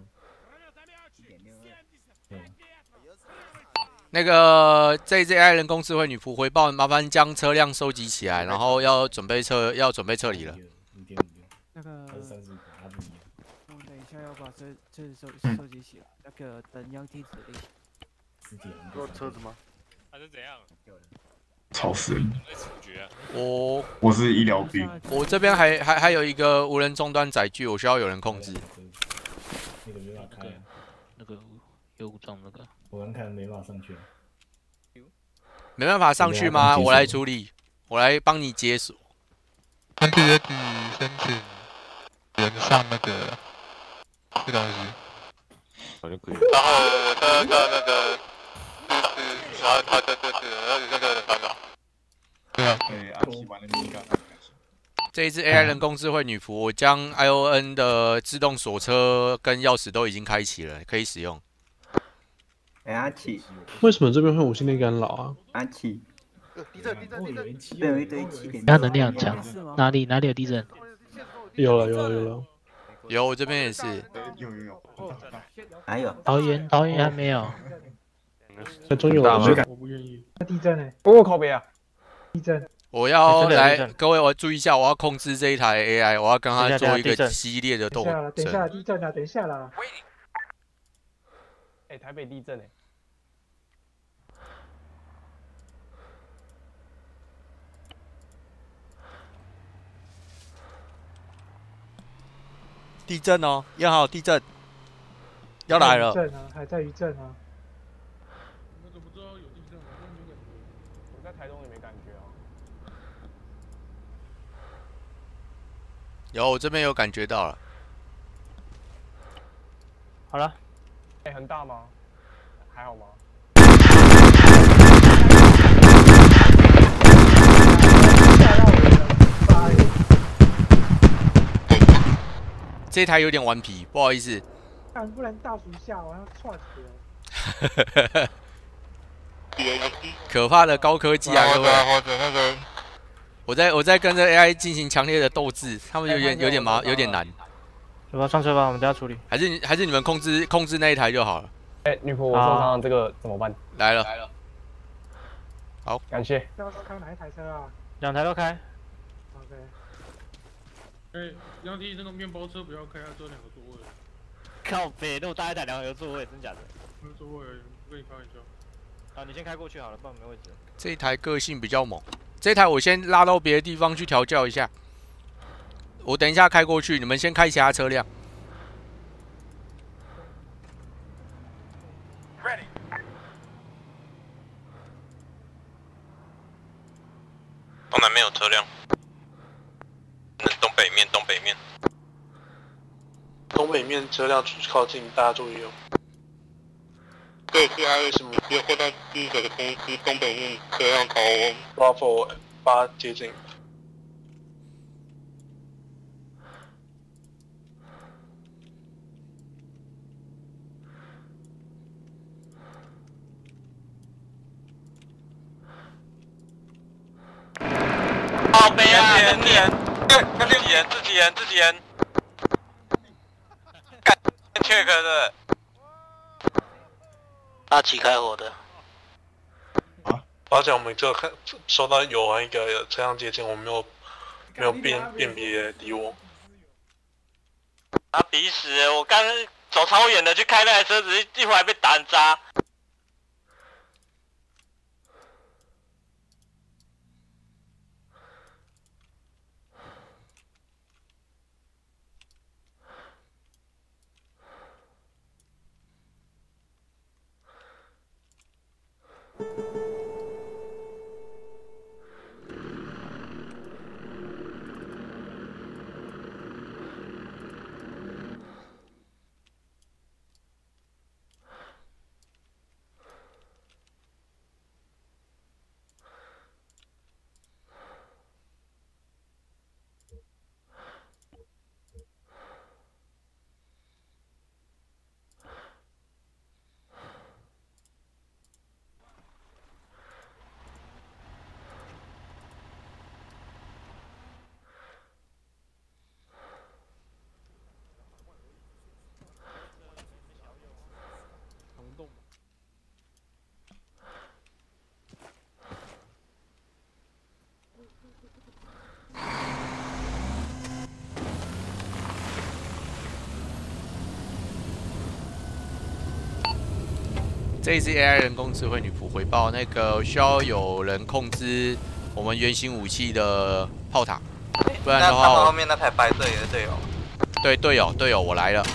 那个 JJI 人工智慧女仆回报，麻烦将车辆收集起来，然后要准备撤离了。 那个，我等一下要把这收集起来，那个等央梯指令。 坐车子吗？ 他是怎样？ 吵死人！ 处决啊！ 我是医疗兵。 我这边还有一个无人终端载具，我需要有人控制。 那个没办法开， 那个有武装那个， 我刚看没办法上去。 没办法上去吗？我来处理，我来帮你解锁。 申请人上那个这东西， 好像可以。 然后那个他这个办法。对啊， 对，安琪玩的敏感。 这一支 AI 人工智慧女仆，我将 ION 的自动锁车跟钥匙都已经开启了，可以使用。 阿奇， 为什么这边会无线电干扰啊？ 阿奇， 地震！ 对，有一堆气点。 它能量强，哪里有地震？ 有了。 有，我这边也是。 有。 还有桃园还没有。 那中有我不愿意。 地震呢？我靠北啊！地震。 我要来，各位，我注意一下，我要控制这一台 AI， 我要跟它做一个激烈的斗争。 等一下，地震啊！等一下啦。台北地震地震哦，要好地震，要来了。 地震啊，还在余震啊。 我怎么知道有地震？我没感觉。 我在台东也没感觉啊。 有，我这边有感觉到了。 好了。 很大吗？还好吗？ 这台有点顽皮，不好意思。 不然大树下我要踹死了。 可怕的高科技啊，各位！ 或者那个， 我在跟着 AI 进行强烈的斗志，他们有点难。 走吧，上车吧，我们等下处理。 还是你们控制那一台就好了。 女仆，我受伤，这个怎么办？ 来了。好， 感谢。要开哪一台车啊 ？2台都开。 OK。杨迪，那个面包车不要开，它只有2个座位。 靠北，那么大一台2个座位，真假的？ 2个座位，我跟你开玩笑。 好，你先开过去好了，不然没位置。 这一台个性比较猛，这一台我先拉到别的地方去调教一下。我等一下开过去，你们先开其他车辆。 东南面有车辆，东北面。 东北面车辆靠近，大家注意哦。 对，是 IS5接获到记者的通知，东北面车辆朝 Bravo 8接近。 好悲啊！自己人。干 check 的。 阿奇开火的。 而且我们这收到有一个车辆接近，我没有辨别敌我。 啊！逼死！我刚走超远的去开那台车子，一会儿还被打扎。 这一次 AI 人工智慧女仆回报，那个需要有人控制我们原型武器的炮塔，不然的话， 那他们后面那台白色也是队友。 对，队友，我来了。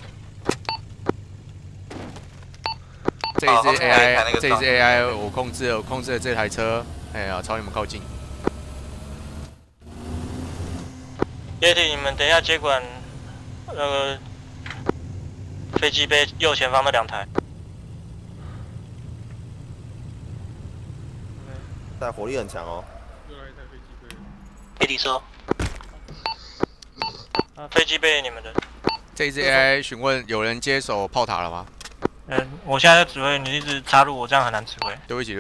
这一只 AI， 我控制了这台车，哎呀，朝你们靠近。 叶体，你们等一下接管飞机杯右前方那2台。 但火力很强哦。 叶体说。飞机杯你们的。 这一只 AI 询问有人接手炮塔了吗？ 我现在在指挥，你一直插入我，这样很难指挥。 对不起。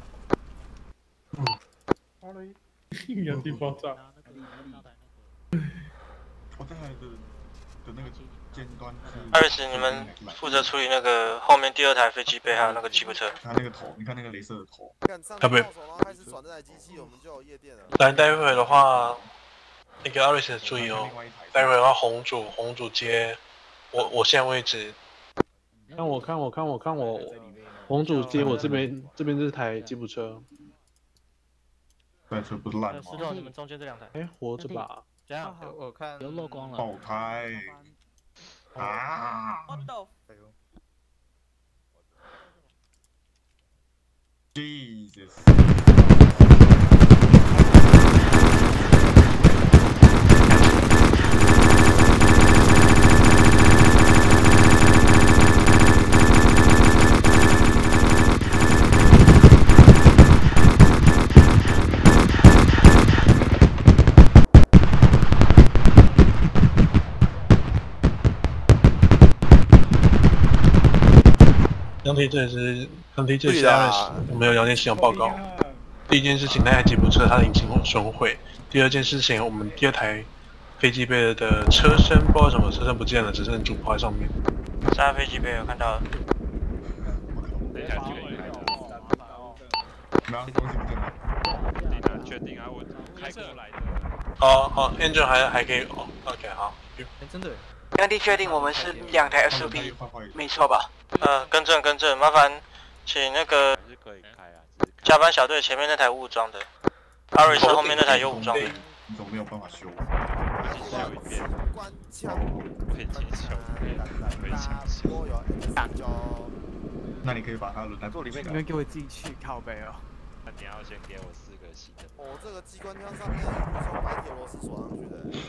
原地爆炸。 我在的那个尖端是。 艾瑞斯，你们负责处理那个后面第2台飞机杯，还有那个吉普车。 他那个头，你看那个镭射的头。 啊，不是。开始转这台机器，我们就有夜店了。 来，待会的话，那个艾瑞斯注意哦，待会的话红主接我现在位置。 看我，红主接我这边这台吉普车。 对，车不是烂吗？ 石头，你们中间这2台。 哎，活着吧？ 这样， 我看有漏光了。 爆开！啊 ！Jesus！ 刚提这是 Aris， 我们有2件事情要报告。第一件事情，那台吉普车它的引擎损毁；第2件事情，我们第2台飞机杯的车身不知道什么车身不见了，只剩主炮在上面。 3台飞机杯有看到了。 确定啊，我开过来的。 哦 ，engine 还可以哦 ，OK 好。 真的。 刚地确定我们是2台 SUV， 没错吧？ 更正，麻烦请那个加班小队前面那台无武装的，阿瑞斯后面那台有武装的。 你怎么没有办法修？ 关枪。 可以进修，可以进修。 那你可以把它轮胎坐里面，你们给我进去靠背哦。 那你要先给我4个新的。 哦，这个机关枪上面从白铁螺丝锁上去的。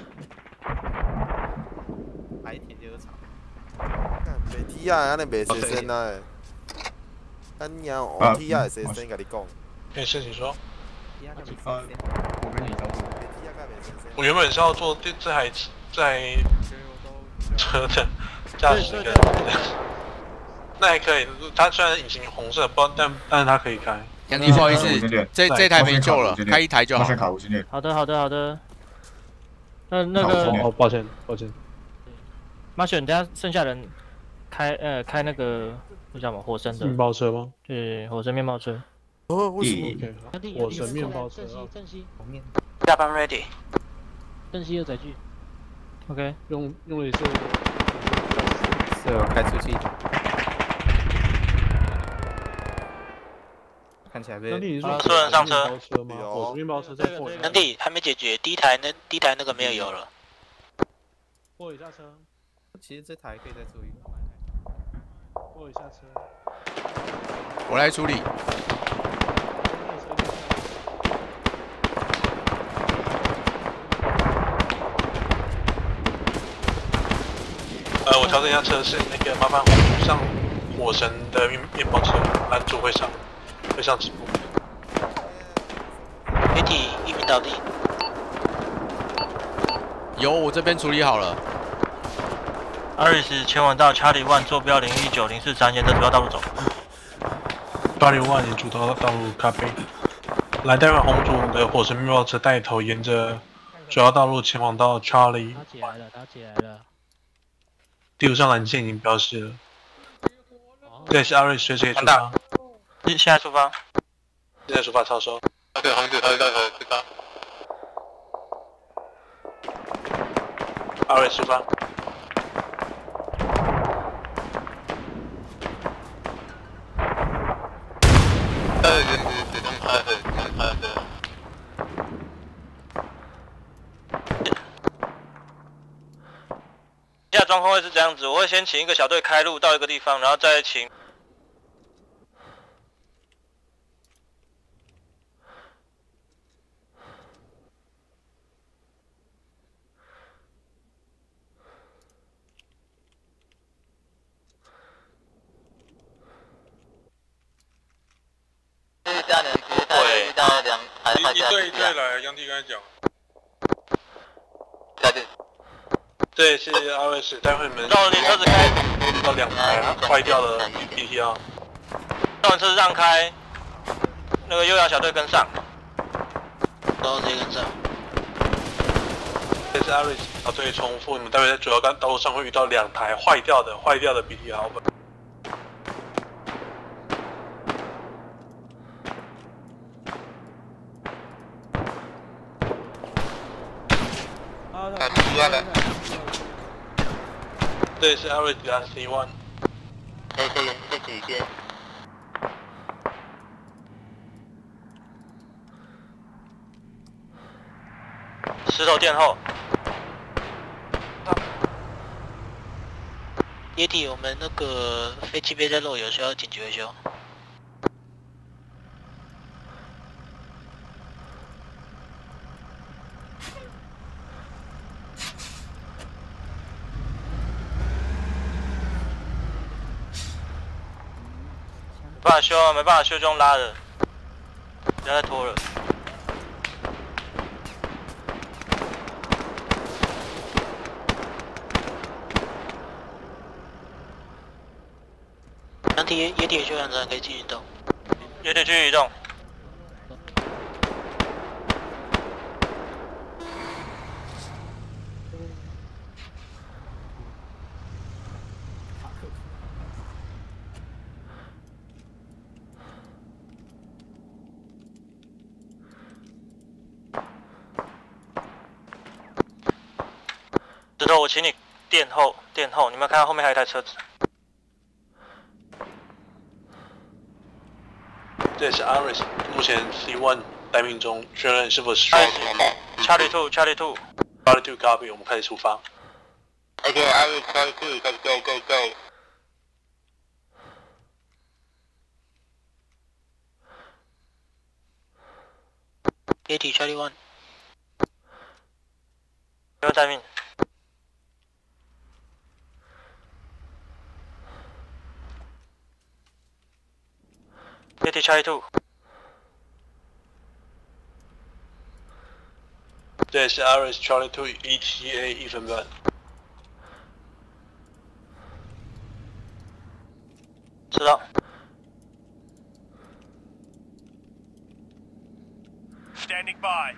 白铁就是长。 袂踢啊，安尼袂生身啊！咱娘我踢啊会生身，甲你讲。 可以事情说。 我跟你交手。 我原本是要做这台车的驾驶跟，那还可以。它虽然引擎红色，但是它可以开。 杨弟，不好意思，这台没救了，开1台就好。 好的。那个， 哦，抱歉。 马雪，你等下剩下人开那个那叫什么火神的面包车吗？ 对，火神面包车。 哦，为什么？ 火神面包车。 正西， 下班 ready。 正西有载具。 OK， 用镭射。 是我开出去。看起来被。 所有人上车。 火神面包车在破。 兄弟还没解决，第一台那个没有油了。 破一下车。 其实这台可以再注意。 破一下车。 我来处理。 我调整一下车是那个麻烦红主上火神的面包车，男主会上直播。 媒体一鸣倒地。 有，我这边处理好了。 阿瑞斯前往到查理万坐标01904沿着主要道路走。 查理万沿主要道路咖啡。来，待会红主的火神面包车带头沿着主要道路前往到 Charlie。 打起来了。 地图上蓝线已经标示了。这是阿瑞随时可以出发。 现在出发。 现在出发，超收。对，红主他带头知道。阿瑞出发。 现在状况会是这样子，我会先请一个小队开路到一个地方，然后再请。 一队一队来，杨迪刚才讲。对，是 RS， 待会你们让你车子开到2台坏掉的 BTR， 让车子让开，那个右摇小队跟上， 然后直接跟上。 这是 RS 小队重复，你们待会在主要道路上会遇到2台坏掉的 BTR。对，是 RS 加 C1。 这几边。 石头殿后。 野体，我们那个飞机杯在漏油，需要紧急维修。 没办法修啊，没办法修就用拉的，不要再拖了。 野体修完成可以继续动。 野体继续移动。石头，我请你殿后，你们看到后面还有一台车子。 这是 RS， 目前 C1 待命中，确认是否 strike。Charlie Two Charlie Two copy， 我们开始出发。 OK RS Charlie Two， go go go。 野体 Charlie One。 不要待命。野体 Charlie Two。 这是 RS Charlie Two ETA 1分半。 知道。Standing by。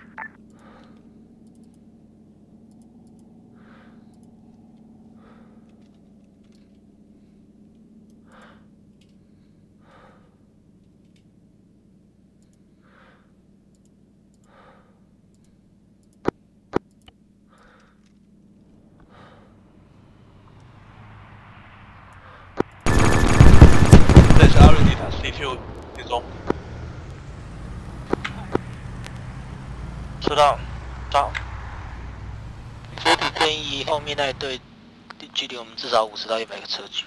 这是 RS C2 集中。 知道，到。 野体建议后面那一队距离我们至少50到100个车距。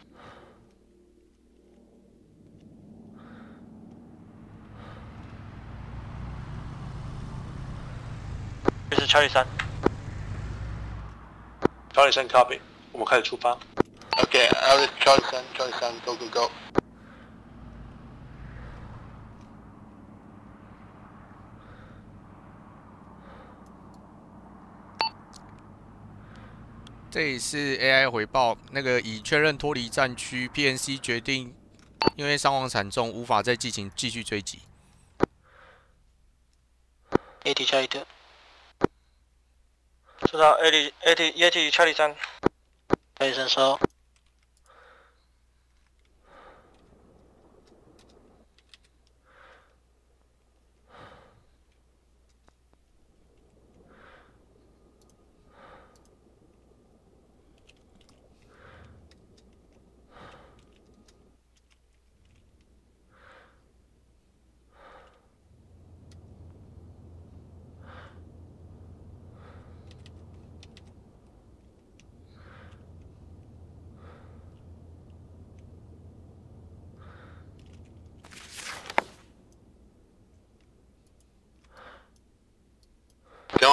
这是Charlie 3。 Charlie 3 copy， 我们开始出发。 OK RS Charlie 3 go go go。 这里是 AI 回报，那个已确认脱离战区 ，PNC 决定因为伤亡惨重，无法再继续追击。 AT Charlie 2。 知道 AT Charlie 3。 Charlie 3收。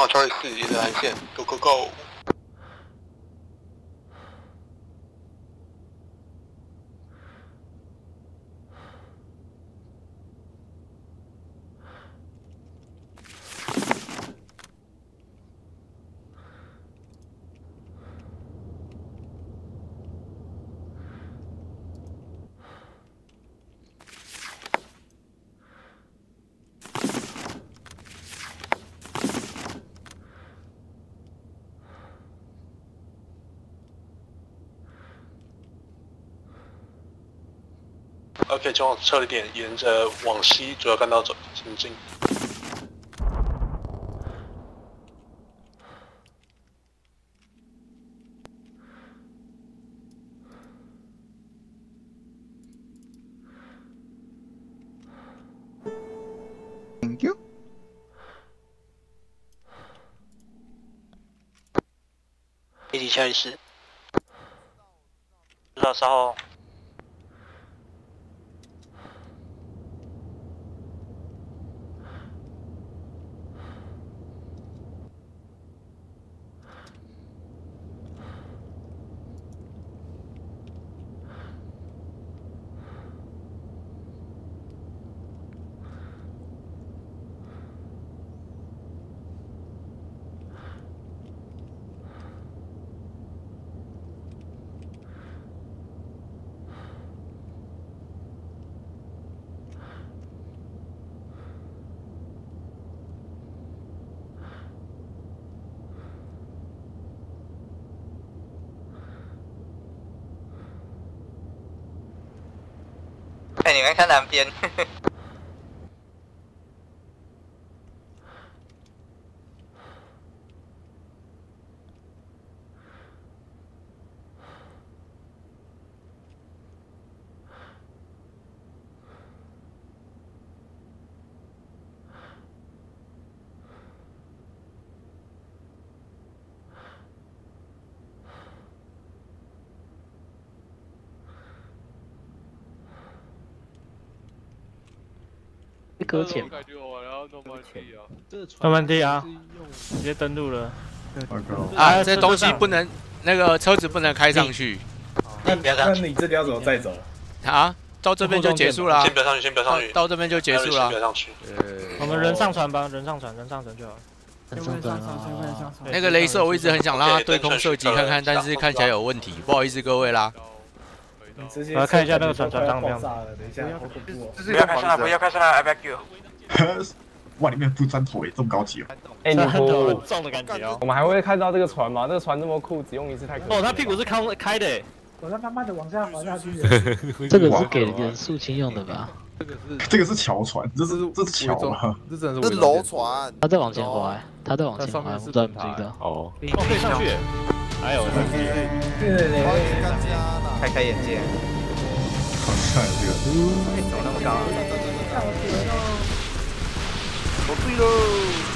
Charlie 4沿着蓝线 ，Go Go Go！ OK， 前往撤离点，沿着往西主要干道走前进。 Thank you。 立即下意识。 知道稍后。 哎，你们看南边。 搁浅。 诺曼底啊，直接登陆了。 啊，这东西不能，那个车子不能开上去。 那你这里要怎么再走？ 啊，到这边就结束了。 先不要上去，先不要上去。 到这边就结束了。 不要上去。 我们人上船吧，人上船就好。 那个雷射我一直很想让它对空射击看看，但是看起来有问题，不好意思各位啦。 我来看一下那个船长怎么样。 等一下，好恐怖哦！ 不要开上来，不要开上来 ，I beg you。 哇，里面不钻头诶，这么高级哦！ 哎，你不重的感觉哦。 我们还会看到这个船吗？这个船这么酷，只用一次太可惜。 哦，它屁股是开的。 我在慢慢的往下滑下去。 这个是给人肃清用的吧？ 这个是桥船，这是桥吗？ 这是楼船。 他在往前滑，他在往前滑，我不知道。 哦，可以上去。还有， 开开眼界。 好帅这个， 怎么那么高啊？ 我对喽。